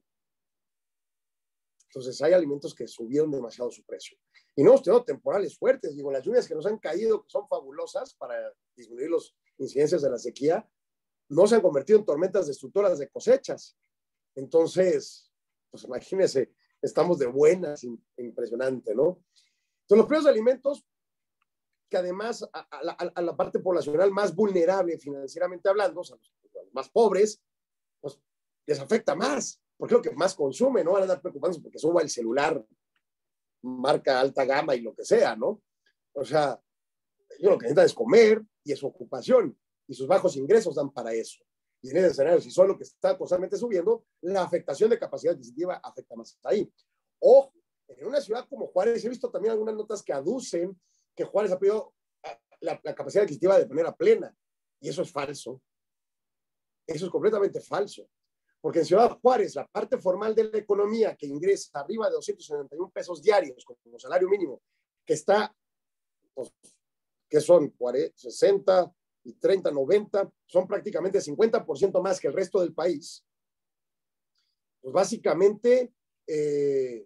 Entonces hay alimentos que subieron demasiado su precio. Y no hemos tenido temporales fuertes, digo, las lluvias que nos han caído, que son fabulosas para disminuir las incidencias de la sequía, no se han convertido en tormentas destructoras de cosechas. Entonces, pues imagínense, estamos de buenas, impresionante, ¿no? Entonces, los precios de alimentos, que además a, a, la, a la parte poblacional más vulnerable financieramente hablando, o sea, los, los más pobres, pues les afecta más, porque es lo que más consume, no van a andar preocupándose porque suba el celular, marca alta gama y lo que sea, ¿no? O sea, ellos lo que necesitan es comer y es su ocupación, y sus bajos ingresos dan para eso. Y en ese escenario, si son lo que está constantemente subiendo, la afectación de capacidad adquisitiva afecta más ahí. Ojo, en una ciudad como Juárez, he visto también algunas notas que aducen que Juárez ha perdido la, la capacidad adquisitiva de manera plena, y eso es falso. Eso es completamente falso. Porque en Ciudad Juárez, la parte formal de la economía que ingresa arriba de doscientos setenta y un pesos diarios como salario mínimo, que está, pues, que son cuarenta, sesenta y treinta, noventa, son prácticamente cincuenta por ciento más que el resto del país. Pues básicamente, eh,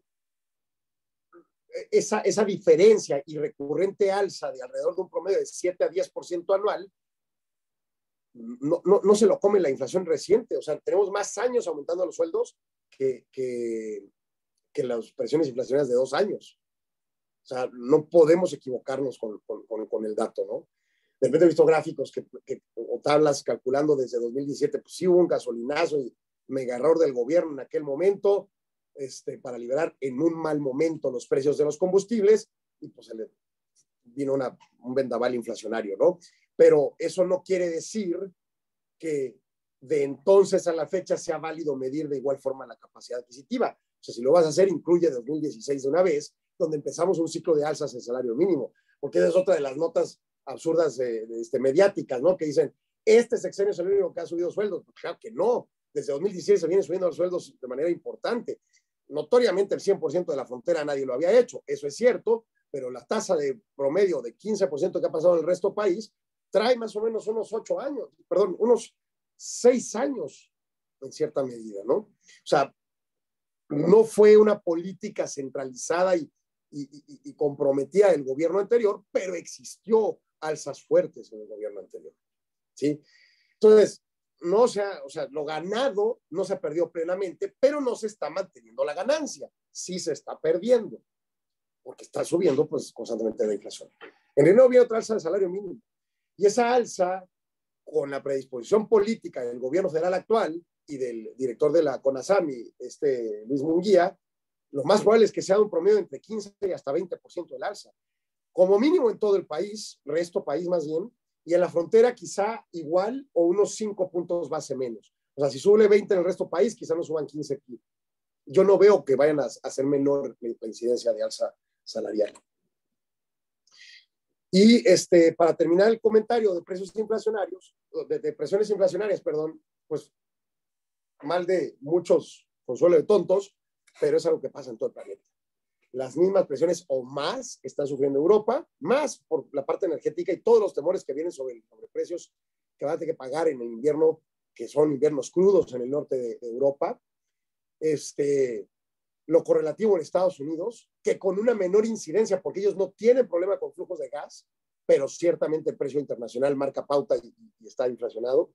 esa, esa diferencia y recurrente alza de alrededor de un promedio de siete a diez por ciento anual, No, no, no se lo come la inflación reciente. O sea, tenemos más años aumentando los sueldos que, que, que las presiones inflacionarias de dos años. O sea, no podemos equivocarnos con, con, con, con el dato, ¿no? De repente he visto gráficos que, que, o tablas calculando desde dos mil diecisiete, pues sí hubo un gasolinazo y mega error del gobierno en aquel momento este, para liberar en un mal momento los precios de los combustibles y pues se le vino una, un vendaval inflacionario, ¿no? Pero eso no quiere decir que de entonces a la fecha sea válido medir de igual forma la capacidad adquisitiva. O sea, si lo vas a hacer, incluye dos mil dieciséis de una vez, donde empezamos un ciclo de alzas en salario mínimo. porque esa es otra de las notas absurdas de, de, este, mediáticas, ¿no? Que dicen, este sexenio es el único que ha subido sueldos. Pues claro que no, desde dos mil dieciséis se vienen subiendo los sueldos de manera importante. Notoriamente el cien por ciento de la frontera nadie lo había hecho, eso es cierto, pero la tasa de promedio de quince por ciento que ha pasado en el resto del país trae más o menos unos ocho años, perdón, unos seis años en cierta medida, ¿no? O sea, no fue una política centralizada y, y, y, y comprometida del gobierno anterior, pero existió alzas fuertes en el gobierno anterior, ¿sí? Entonces, no se ha, o sea, lo ganado no se perdió plenamente, pero no se está manteniendo la ganancia, sí se está perdiendo, porque está subiendo pues constantemente la inflación. En Reino Unido viene otra alza del salario mínimo, y esa alza, con la predisposición política del gobierno federal actual y del director de la CONASAMI, este Luis Munguía, lo más probable es que sea un promedio entre quince y hasta veinte por ciento del alza, como mínimo en todo el país, resto país más bien, y en la frontera quizá igual o unos cinco puntos base menos. O sea, si sube veinte en el resto del país, quizá no suban quince aquí. Yo no veo que vayan a hacer menor la incidencia de alza salarial. Y este, para terminar el comentario de precios inflacionarios, de, de presiones inflacionarias, perdón, pues mal de muchos, consuelo de tontos, pero es algo que pasa en todo el planeta. Las mismas presiones o más están sufriendo Europa, más por la parte energética y todos los temores que vienen sobre, sobre precios que van a tener que pagar en el invierno, que son inviernos crudos en el norte de, de Europa. Este, lo correlativo en Estados Unidos, que con una menor incidencia, porque ellos no tienen problema con flujos de gas, pero ciertamente el precio internacional marca pauta y, y está inflacionado.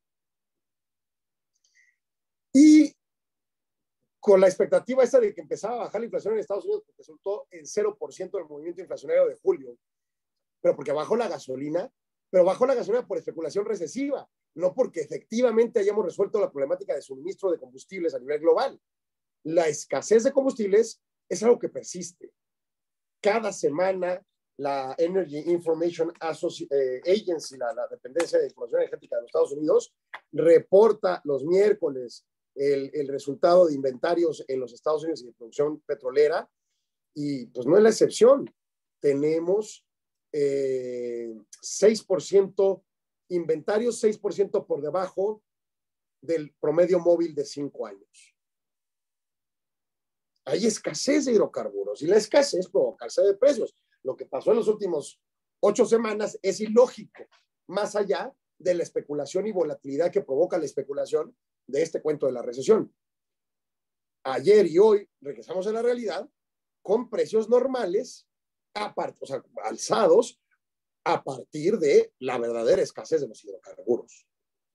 Y con la expectativa esta de que empezaba a bajar la inflación en Estados Unidos, porque resultó en cero por ciento del movimiento inflacionario de julio, pero porque bajó la gasolina, pero bajó la gasolina por especulación recesiva, no porque efectivamente hayamos resuelto la problemática de suministro de combustibles a nivel global. La escasez de combustibles es algo que persiste. Cada semana la Energy Information Agency, la, la dependencia de información energética de los Estados Unidos, reporta los miércoles el, el resultado de inventarios en los Estados Unidos y de producción petrolera, y pues no es la excepción. Tenemos eh, seis por ciento inventarios, seis por ciento por debajo del promedio móvil de cinco años. Hay escasez de hidrocarburos y la escasez provoca alza de precios. Lo que pasó en las últimas ocho semanas es ilógico, más allá de la especulación y volatilidad que provoca la especulación de este cuento de la recesión. Ayer y hoy regresamos a la realidad con precios normales, apart, o sea, alzados a partir de la verdadera escasez de los hidrocarburos.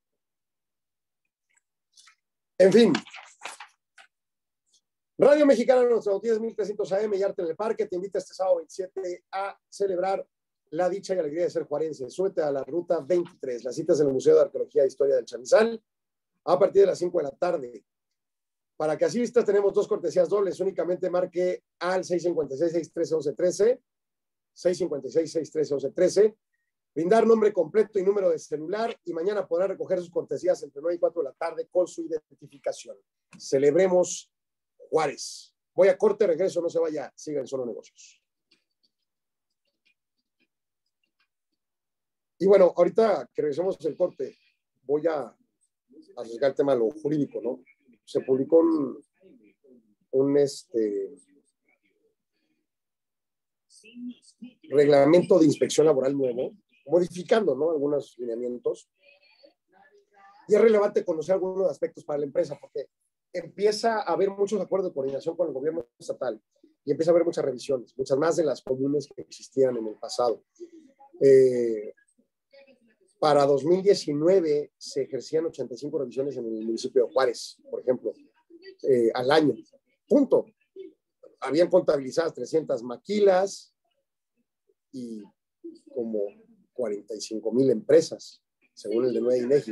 En fin, Radio Mexicana, nuestra noticias mil trescientos A M y Arte en el Parque te invita este sábado veintisiete a celebrar la dicha y alegría de ser juarense. Súbete a la ruta veintitrés. Las citas en el Museo de Arqueología e Historia del Chamizal a partir de las cinco de la tarde. Para que asistas tenemos dos cortesías dobles. Únicamente marque al seis cinco seis, seis uno tres, uno uno uno tres, seis cinco seis, seis uno tres, uno uno uno tres, brindar nombre completo y número de celular, y mañana podrá recoger sus cortesías entre nueve y cuatro de la tarde con su identificación. Celebremos Juárez. Voy a corte, regreso, no se vaya, siga en Solo Negocios. Y bueno, ahorita que regresemos del corte, voy a arriesgar el tema de lo jurídico, ¿no? Se publicó un, un este, reglamento de inspección laboral nuevo, modificando, ¿no?, algunos lineamientos. Y es relevante conocer algunos aspectos para la empresa, porque empieza a haber muchos acuerdos de coordinación con el gobierno estatal y empieza a haber muchas revisiones, muchas más de las comunes que existían en el pasado. Eh, para dos mil diecinueve se ejercían ochenta y cinco revisiones en el municipio de Juárez, por ejemplo, eh, al año. Punto. Habían contabilizadas trescientas maquilas y como cuarenta y cinco mil empresas, según el de Nueva INEGI.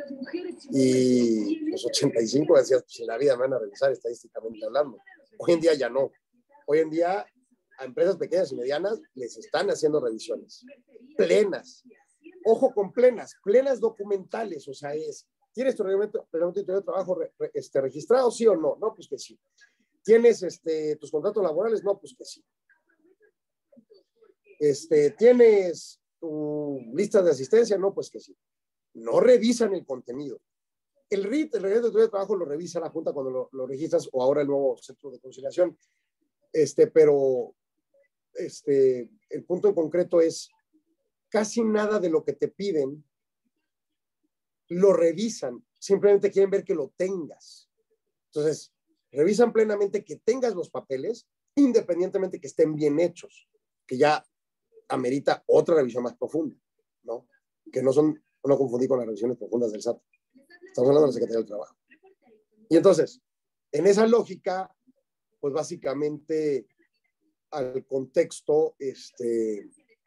Y los ochenta y cinco decían, pues en la vida me van a revisar estadísticamente hablando. Hoy en día ya no. Hoy en día a empresas pequeñas y medianas les están haciendo revisiones plenas. Ojo con plenas, plenas documentales, o sea, es, ¿tienes tu reglamento, reglamento de trabajo re, re, este, registrado, sí o no? No, pues que sí. ¿Tienes este, tus contratos laborales? No, pues que sí. Este, ¿tienes tu lista de asistencia? No, pues que sí. No revisan el contenido. El R I T, el reglamento de trabajo, lo revisa la Junta cuando lo, lo registras, o ahora el nuevo centro de conciliación. Este, pero este, el punto en concreto es casi nada de lo que te piden lo revisan, simplemente quieren ver que lo tengas. Entonces, revisan plenamente que tengas los papeles, independientemente que estén bien hechos, que ya amerita otra revisión más profunda, ¿no? Que no son, no confundí con las revisiones profundas del S A T. Estamos hablando de la Secretaría del Trabajo. Y entonces, en esa lógica, pues básicamente al contexto, este,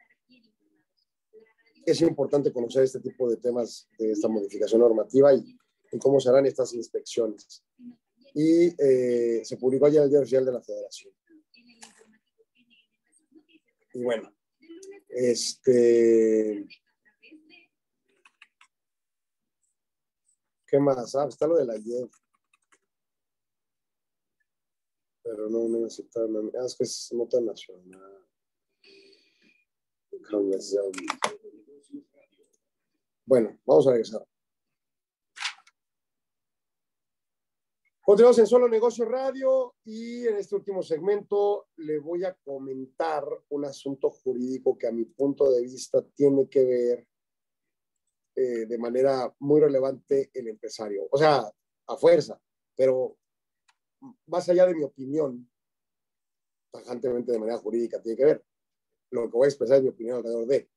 es importante conocer este tipo de temas de esta modificación normativa y, y cómo se harán estas inspecciones. Y eh, se publicó ayer en el Diario Oficial de la Federación. Y bueno, este... ¿qué más? Ah, está lo de la ayer. Pero no, no necesita, no, es que es nota nacional. Bueno, vamos a regresar. Continuamos en Solo Negocio Radio y en este último segmento le voy a comentar un asunto jurídico que a mi punto de vista tiene que ver eh, de manera muy relevante el empresario. O sea, a fuerza, pero más allá de mi opinión, tajantemente de manera jurídica tiene que ver. Lo que voy a expresar es mi opinión alrededor de.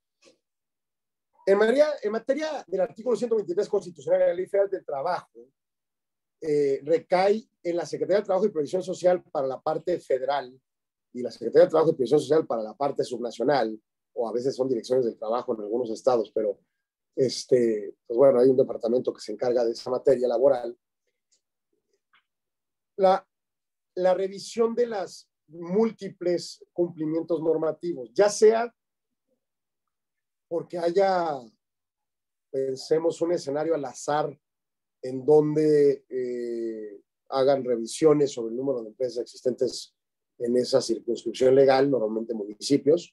En materia, en materia del artículo ciento veintitrés constitucional de la Ley Federal del Trabajo, eh, recae en la Secretaría de Trabajo y Previsión Social para la parte federal y la Secretaría de Trabajo y Previsión Social para la parte subnacional, o a veces son direcciones del trabajo en algunos estados, pero este, pues bueno, hay un departamento que se encarga de esa materia laboral. La, la revisión de las múltiples cumplimientos normativos, ya sea porque haya, pensemos, un escenario al azar en donde eh, hagan revisiones sobre el número de empresas existentes en esa circunscripción legal, normalmente municipios,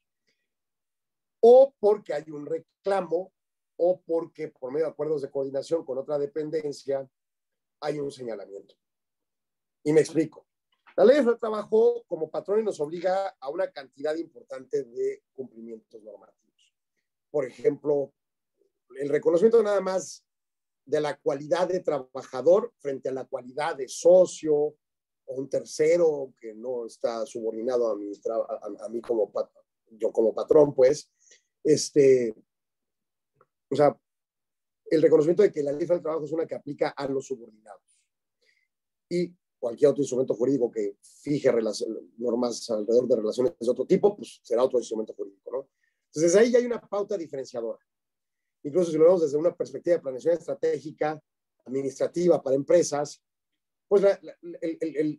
o porque hay un reclamo, o porque por medio de acuerdos de coordinación con otra dependencia hay un señalamiento. Y me explico. La Ley del Trabajo como patrón nos obliga a una cantidad importante de cumplimientos normativos. Por ejemplo, el reconocimiento nada más de la cualidad de trabajador frente a la cualidad de socio o un tercero que no está subordinado a mí, a, a mí como patrón, yo como patrón, pues, este, o sea, el reconocimiento de que la Ley del Trabajo es una que aplica a los subordinados. Y cualquier otro instrumento jurídico que fije normas alrededor de relaciones de otro tipo, pues será otro instrumento jurídico, ¿no? Entonces ahí ya hay una pauta diferenciadora. Incluso si lo vemos desde una perspectiva de planeación estratégica, administrativa para empresas, pues la, la, el, el, el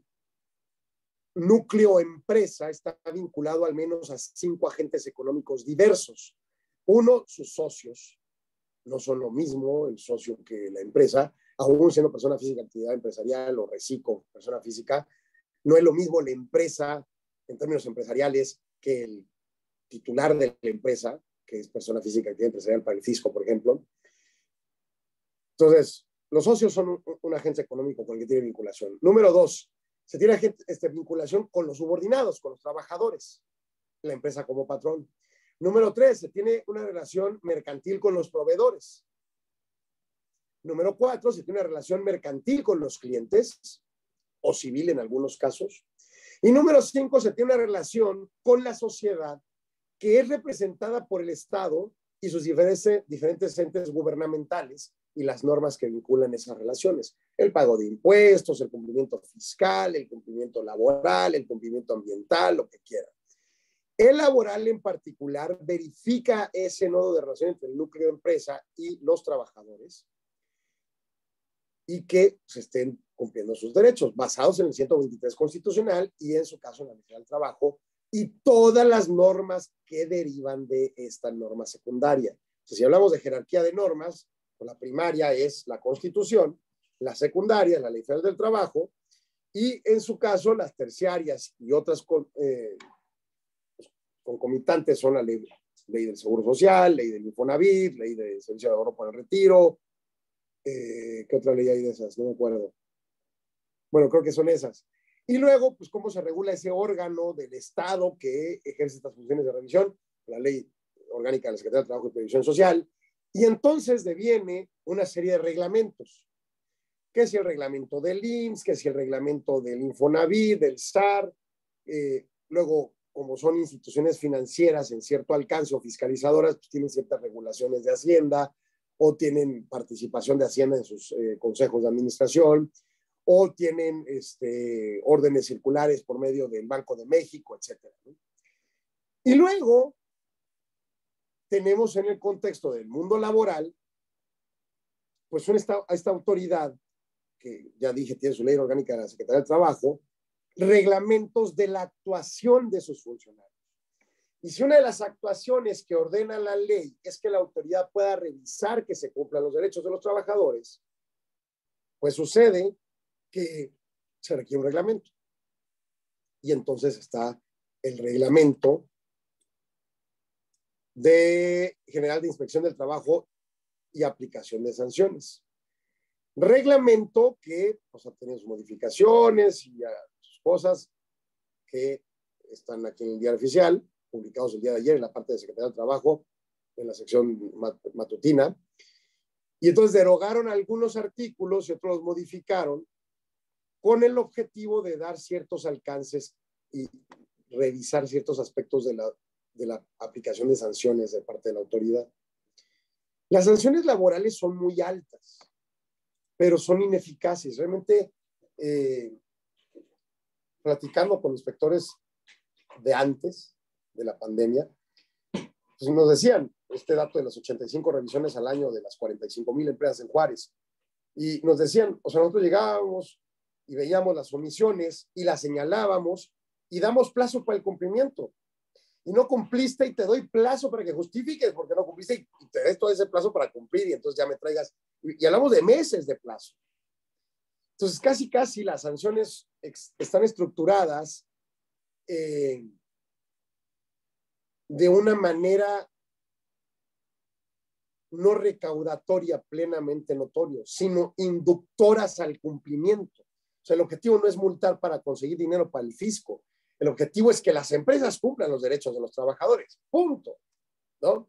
núcleo empresa está vinculado al menos a cinco agentes económicos diversos. Uno, sus socios. No son lo mismo el socio que la empresa, aún siendo persona física, actividad empresarial o reciclo, persona física, no es lo mismo la empresa en términos empresariales que el titular de la empresa, que es persona física, actividad empresarial para el fisco, por ejemplo. Entonces, los socios son un, un agente económico con el que tiene vinculación. Número dos, se tiene este, vinculación con los subordinados, con los trabajadores, la empresa como patrón. Número tres, se tiene una relación mercantil con los proveedores. Número cuatro, se tiene una relación mercantil con los clientes, o civil en algunos casos. Y número cinco, se tiene una relación con la sociedad que es representada por el Estado y sus diferentes, diferentes entes gubernamentales y las normas que vinculan esas relaciones. El pago de impuestos, el cumplimiento fiscal, el cumplimiento laboral, el cumplimiento ambiental, lo que quieran. El laboral en particular verifica ese nodo de relación entre el núcleo de empresa y los trabajadores y que se estén cumpliendo sus derechos, basados en el ciento veintitrés constitucional y en su caso en la Ley del Trabajo y todas las normas que derivan de esta norma secundaria. Entonces, si hablamos de jerarquía de normas, pues la primaria es la Constitución, la secundaria es la Ley Federal del Trabajo y en su caso las terciarias y otras eh, concomitantes son la ley, ley del Seguro Social, ley del Infonavit, ley del Servicio de Ahorro para el Retiro. Eh, ¿Qué otra ley hay de esas? No me acuerdo. Bueno, creo que son esas. Y luego, pues, cómo se regula ese órgano del Estado que ejerce estas funciones de revisión, la ley orgánica de la Secretaría de Trabajo y Previsión Social. Y entonces deviene una serie de reglamentos. ¿Qué si el reglamento del I M S S? ¿Qué si el reglamento del Infonavit, del S A R? Eh, luego, como son instituciones financieras en cierto alcance o fiscalizadoras, pues tienen ciertas regulaciones de Hacienda o tienen participación de Hacienda en sus eh, consejos de administración o tienen este, órdenes circulares por medio del Banco de México, etcétera, ¿no? Y luego tenemos en el contexto del mundo laboral, pues una esta, esta autoridad, que ya dije tiene su ley orgánica de la Secretaría del Trabajo, reglamentos de la actuación de sus funcionarios. Y si una de las actuaciones que ordena la ley es que la autoridad pueda revisar que se cumplan los derechos de los trabajadores, pues sucede que se requiere un reglamento. Y entonces está el reglamento de General de Inspección del Trabajo y aplicación de sanciones. Reglamento que pues, ha tenido sus modificaciones y uh, sus cosas que están aquí en el diario oficial, publicados el día de ayer en la parte de Secretaría del Trabajo, en la sección mat matutina. Y entonces derogaron algunos artículos y otros los modificaron con el objetivo de dar ciertos alcances y revisar ciertos aspectos de la, de la aplicación de sanciones de parte de la autoridad. Las sanciones laborales son muy altas, pero son ineficaces. Realmente, eh, platicando con inspectores de antes de la pandemia, pues nos decían este dato de las ochenta y cinco revisiones al año de las cuarenta y cinco mil empresas en Juárez. Y nos decían, o sea, nosotros llegábamos y veíamos las omisiones y las señalábamos y damos plazo para el cumplimiento. Y no cumpliste y te doy plazo para que justifiques porque no cumpliste y te des todo ese plazo para cumplir y entonces ya me traigas. Y, y hablamos de meses de plazo. Entonces, casi, casi las sanciones están estructuradas eh, de una manera no recaudatoria plenamente notorio, sino inductoras al cumplimiento. O sea, el objetivo no es multar para conseguir dinero para el fisco. El objetivo es que las empresas cumplan los derechos de los trabajadores. Punto. ¿No?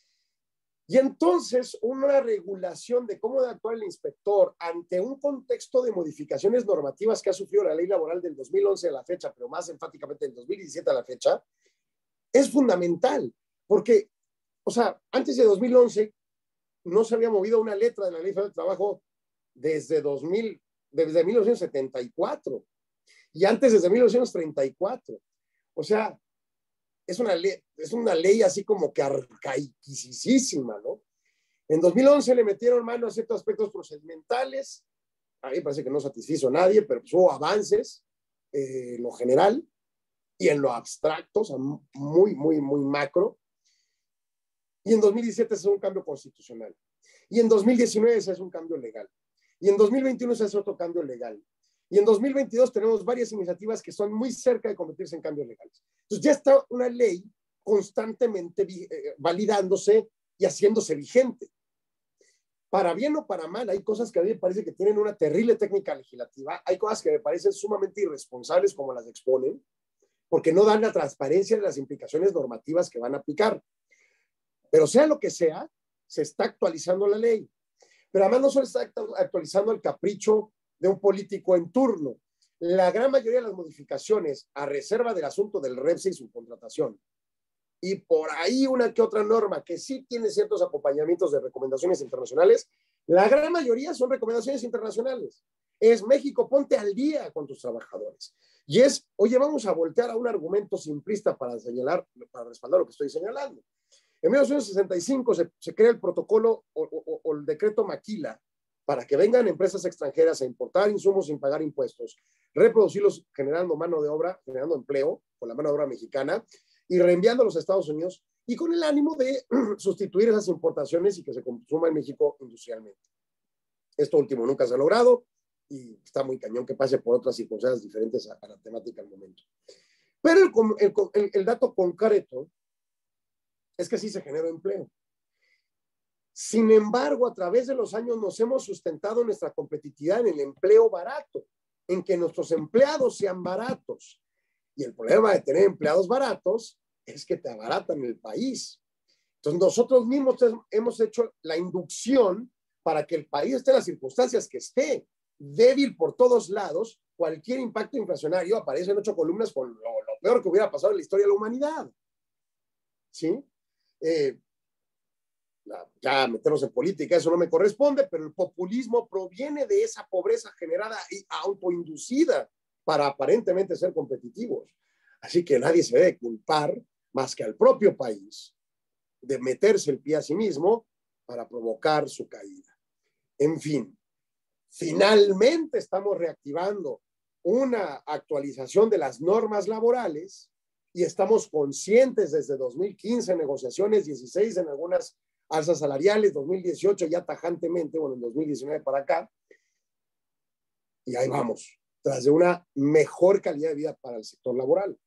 Y entonces, una regulación de cómo debe actuar el inspector ante un contexto de modificaciones normativas que ha sufrido la ley laboral del dos mil once a la fecha, pero más enfáticamente del dos mil diecisiete a la fecha, es fundamental. Porque, o sea, antes de dos mil once no se había movido una letra de la Ley Federal del Trabajo desde, dos mil, desde mil novecientos setenta y cuatro y antes desde mil novecientos treinta y cuatro. O sea, es una ley, es una ley así como que arcaicísima, ¿no? En dos mil once le metieron mano a ciertos aspectos procedimentales. A mí parece que no satisfizo a nadie, pero pues hubo avances eh, en lo general y en lo abstracto, o sea, muy, muy, muy macro. Y en dos mil diecisiete se hace un cambio constitucional. Y en dos mil diecinueve se hace un cambio legal. Y en dos mil veintiuno se hace otro cambio legal. Y en dos mil veintidós tenemos varias iniciativas que son muy cerca de convertirse en cambios legales. Entonces ya está una ley constantemente eh, validándose y haciéndose vigente. Para bien o para mal, hay cosas que a mí me parece que tienen una terrible técnica legislativa, hay cosas que me parecen sumamente irresponsables como las exponen, porque no dan la transparencia de las implicaciones normativas que van a aplicar. Pero sea lo que sea, se está actualizando la ley. Pero además no solo está actualizando el capricho de un político en turno. La gran mayoría de las modificaciones, a reserva del asunto del REPSE y su contratación, y por ahí una que otra norma que sí tiene ciertos acompañamientos de recomendaciones internacionales, la gran mayoría son recomendaciones internacionales. Es México, ponte al día con tus trabajadores. Y es, oye, vamos a voltear a un argumento simplista para señalar, para respaldar lo que estoy señalando. En mil novecientos sesenta y cinco se, se crea el protocolo o, o, o el decreto Maquila para que vengan empresas extranjeras a importar insumos sin pagar impuestos, reproducirlos generando mano de obra, generando empleo con la mano de obra mexicana y reenviándolos a Estados Unidos y con el ánimo de sustituir esas importaciones y que se consuma en México industrialmente. Esto último nunca se ha logrado y está muy cañón que pase por otras circunstancias diferentes a, a la temática al momento. Pero el, el, el, el dato concreto es que sí se generó empleo. Sin embargo, a través de los años nos hemos sustentado nuestra competitividad en el empleo barato, en que nuestros empleados sean baratos. Y el problema de tener empleados baratos es que te abaratan el país. Entonces, nosotros mismos hemos hecho la inducción para que el país esté en las circunstancias que esté, débil por todos lados. Cualquier impacto inflacionario aparece en ocho columnas con lo, lo peor que hubiera pasado en la historia de la humanidad. ¿Sí? Eh, ya meternos en política, eso no me corresponde, pero el populismo proviene de esa pobreza generada y autoinducida para aparentemente ser competitivos. Así que nadie se debe culpar más que al propio país de meterse el pie a sí mismo para provocar su caída. En fin, finalmente estamos reactivando una actualización de las normas laborales y estamos conscientes desde dos mil quince en negociaciones, dieciséis en algunas alzas salariales, dos mil dieciocho ya tajantemente, bueno, en dos mil diecinueve para acá, y ahí vamos, tras de una mejor calidad de vida para el sector laboral.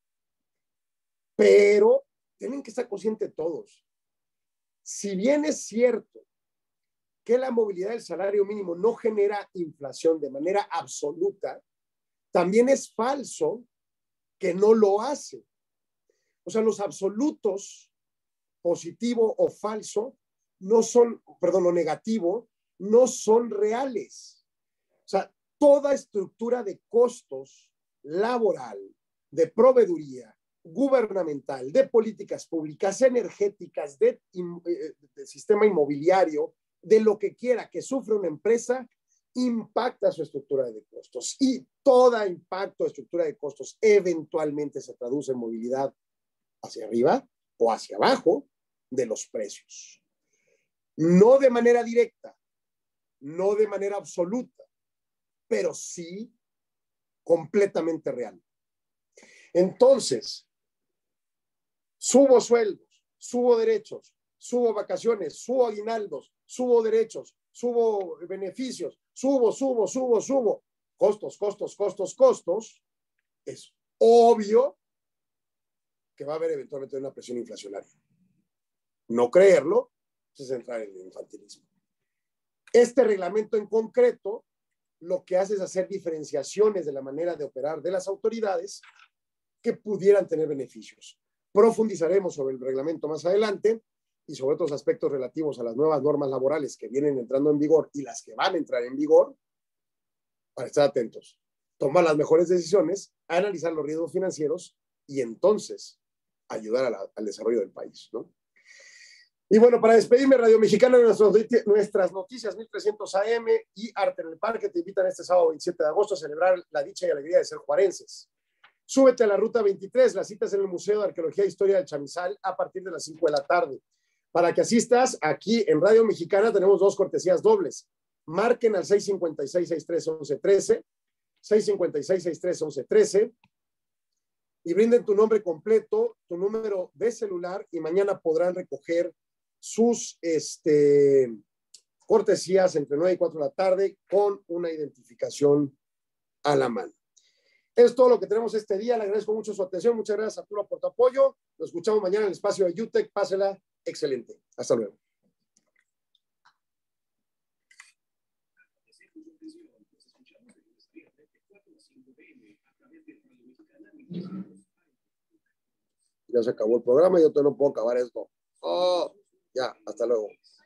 Pero tienen que estar conscientes todos. Si bien es cierto que la movilidad del salario mínimo no genera inflación de manera absoluta, también es falso que no lo hace. O sea, los absolutos, positivo o falso, no son, perdón, lo negativo, no son reales. O sea, toda estructura de costos laboral, de proveeduría, gubernamental, de políticas públicas, energéticas, de, de sistema inmobiliario, de lo que quiera que sufra una empresa, impacta su estructura de costos. Y todo impacto de estructura de costos eventualmente se traduce en movilidad hacia arriba o hacia abajo de los precios. No de manera directa, no de manera absoluta, pero sí completamente real. Entonces, subo sueldos, subo derechos, subo vacaciones, subo aguinaldos, subo derechos, subo beneficios, subo, subo, subo, subo, costos, costos, costos, costos, es obvio que va a haber eventualmente una presión inflacionaria. No creerlo es entrar en el infantilismo. Este reglamento en concreto lo que hace es hacer diferenciaciones de la manera de operar de las autoridades que pudieran tener beneficios. Profundizaremos sobre el reglamento más adelante y sobre otros aspectos relativos a las nuevas normas laborales que vienen entrando en vigor y las que van a entrar en vigor, para estar atentos, tomar las mejores decisiones, analizar los riesgos financieros y entonces ayudar a la, al desarrollo del país, ¿no? Y bueno, para despedirme, Radio Mexicana, nuestras, nuestras noticias mil trescientos A M y Arte en el Parque te invitan este sábado veintisiete de agosto a celebrar la dicha y alegría de ser juarenses. Súbete a la Ruta veintitrés, las citas en el Museo de Arqueología e Historia del Chamizal a partir de las cinco de la tarde. Para que asistas, aquí en Radio Mexicana tenemos dos cortesías dobles. Marquen al seis cinco seis, seis seis tres, once trece, seis cinco seis, seis seis tres, once trece y brinden tu nombre completo, tu número de celular y mañana podrán recoger sus este, cortesías entre nueve y cuatro de la tarde con una identificación a la mano. Es todo lo que tenemos este día. Le agradezco mucho su atención. Muchas gracias, Arturo, por tu apoyo. Nos escuchamos mañana en el espacio de UTEC. Pásela excelente. Hasta luego. Ya se acabó el programa y yo todavía no puedo acabar esto. Oh, ya, hasta luego.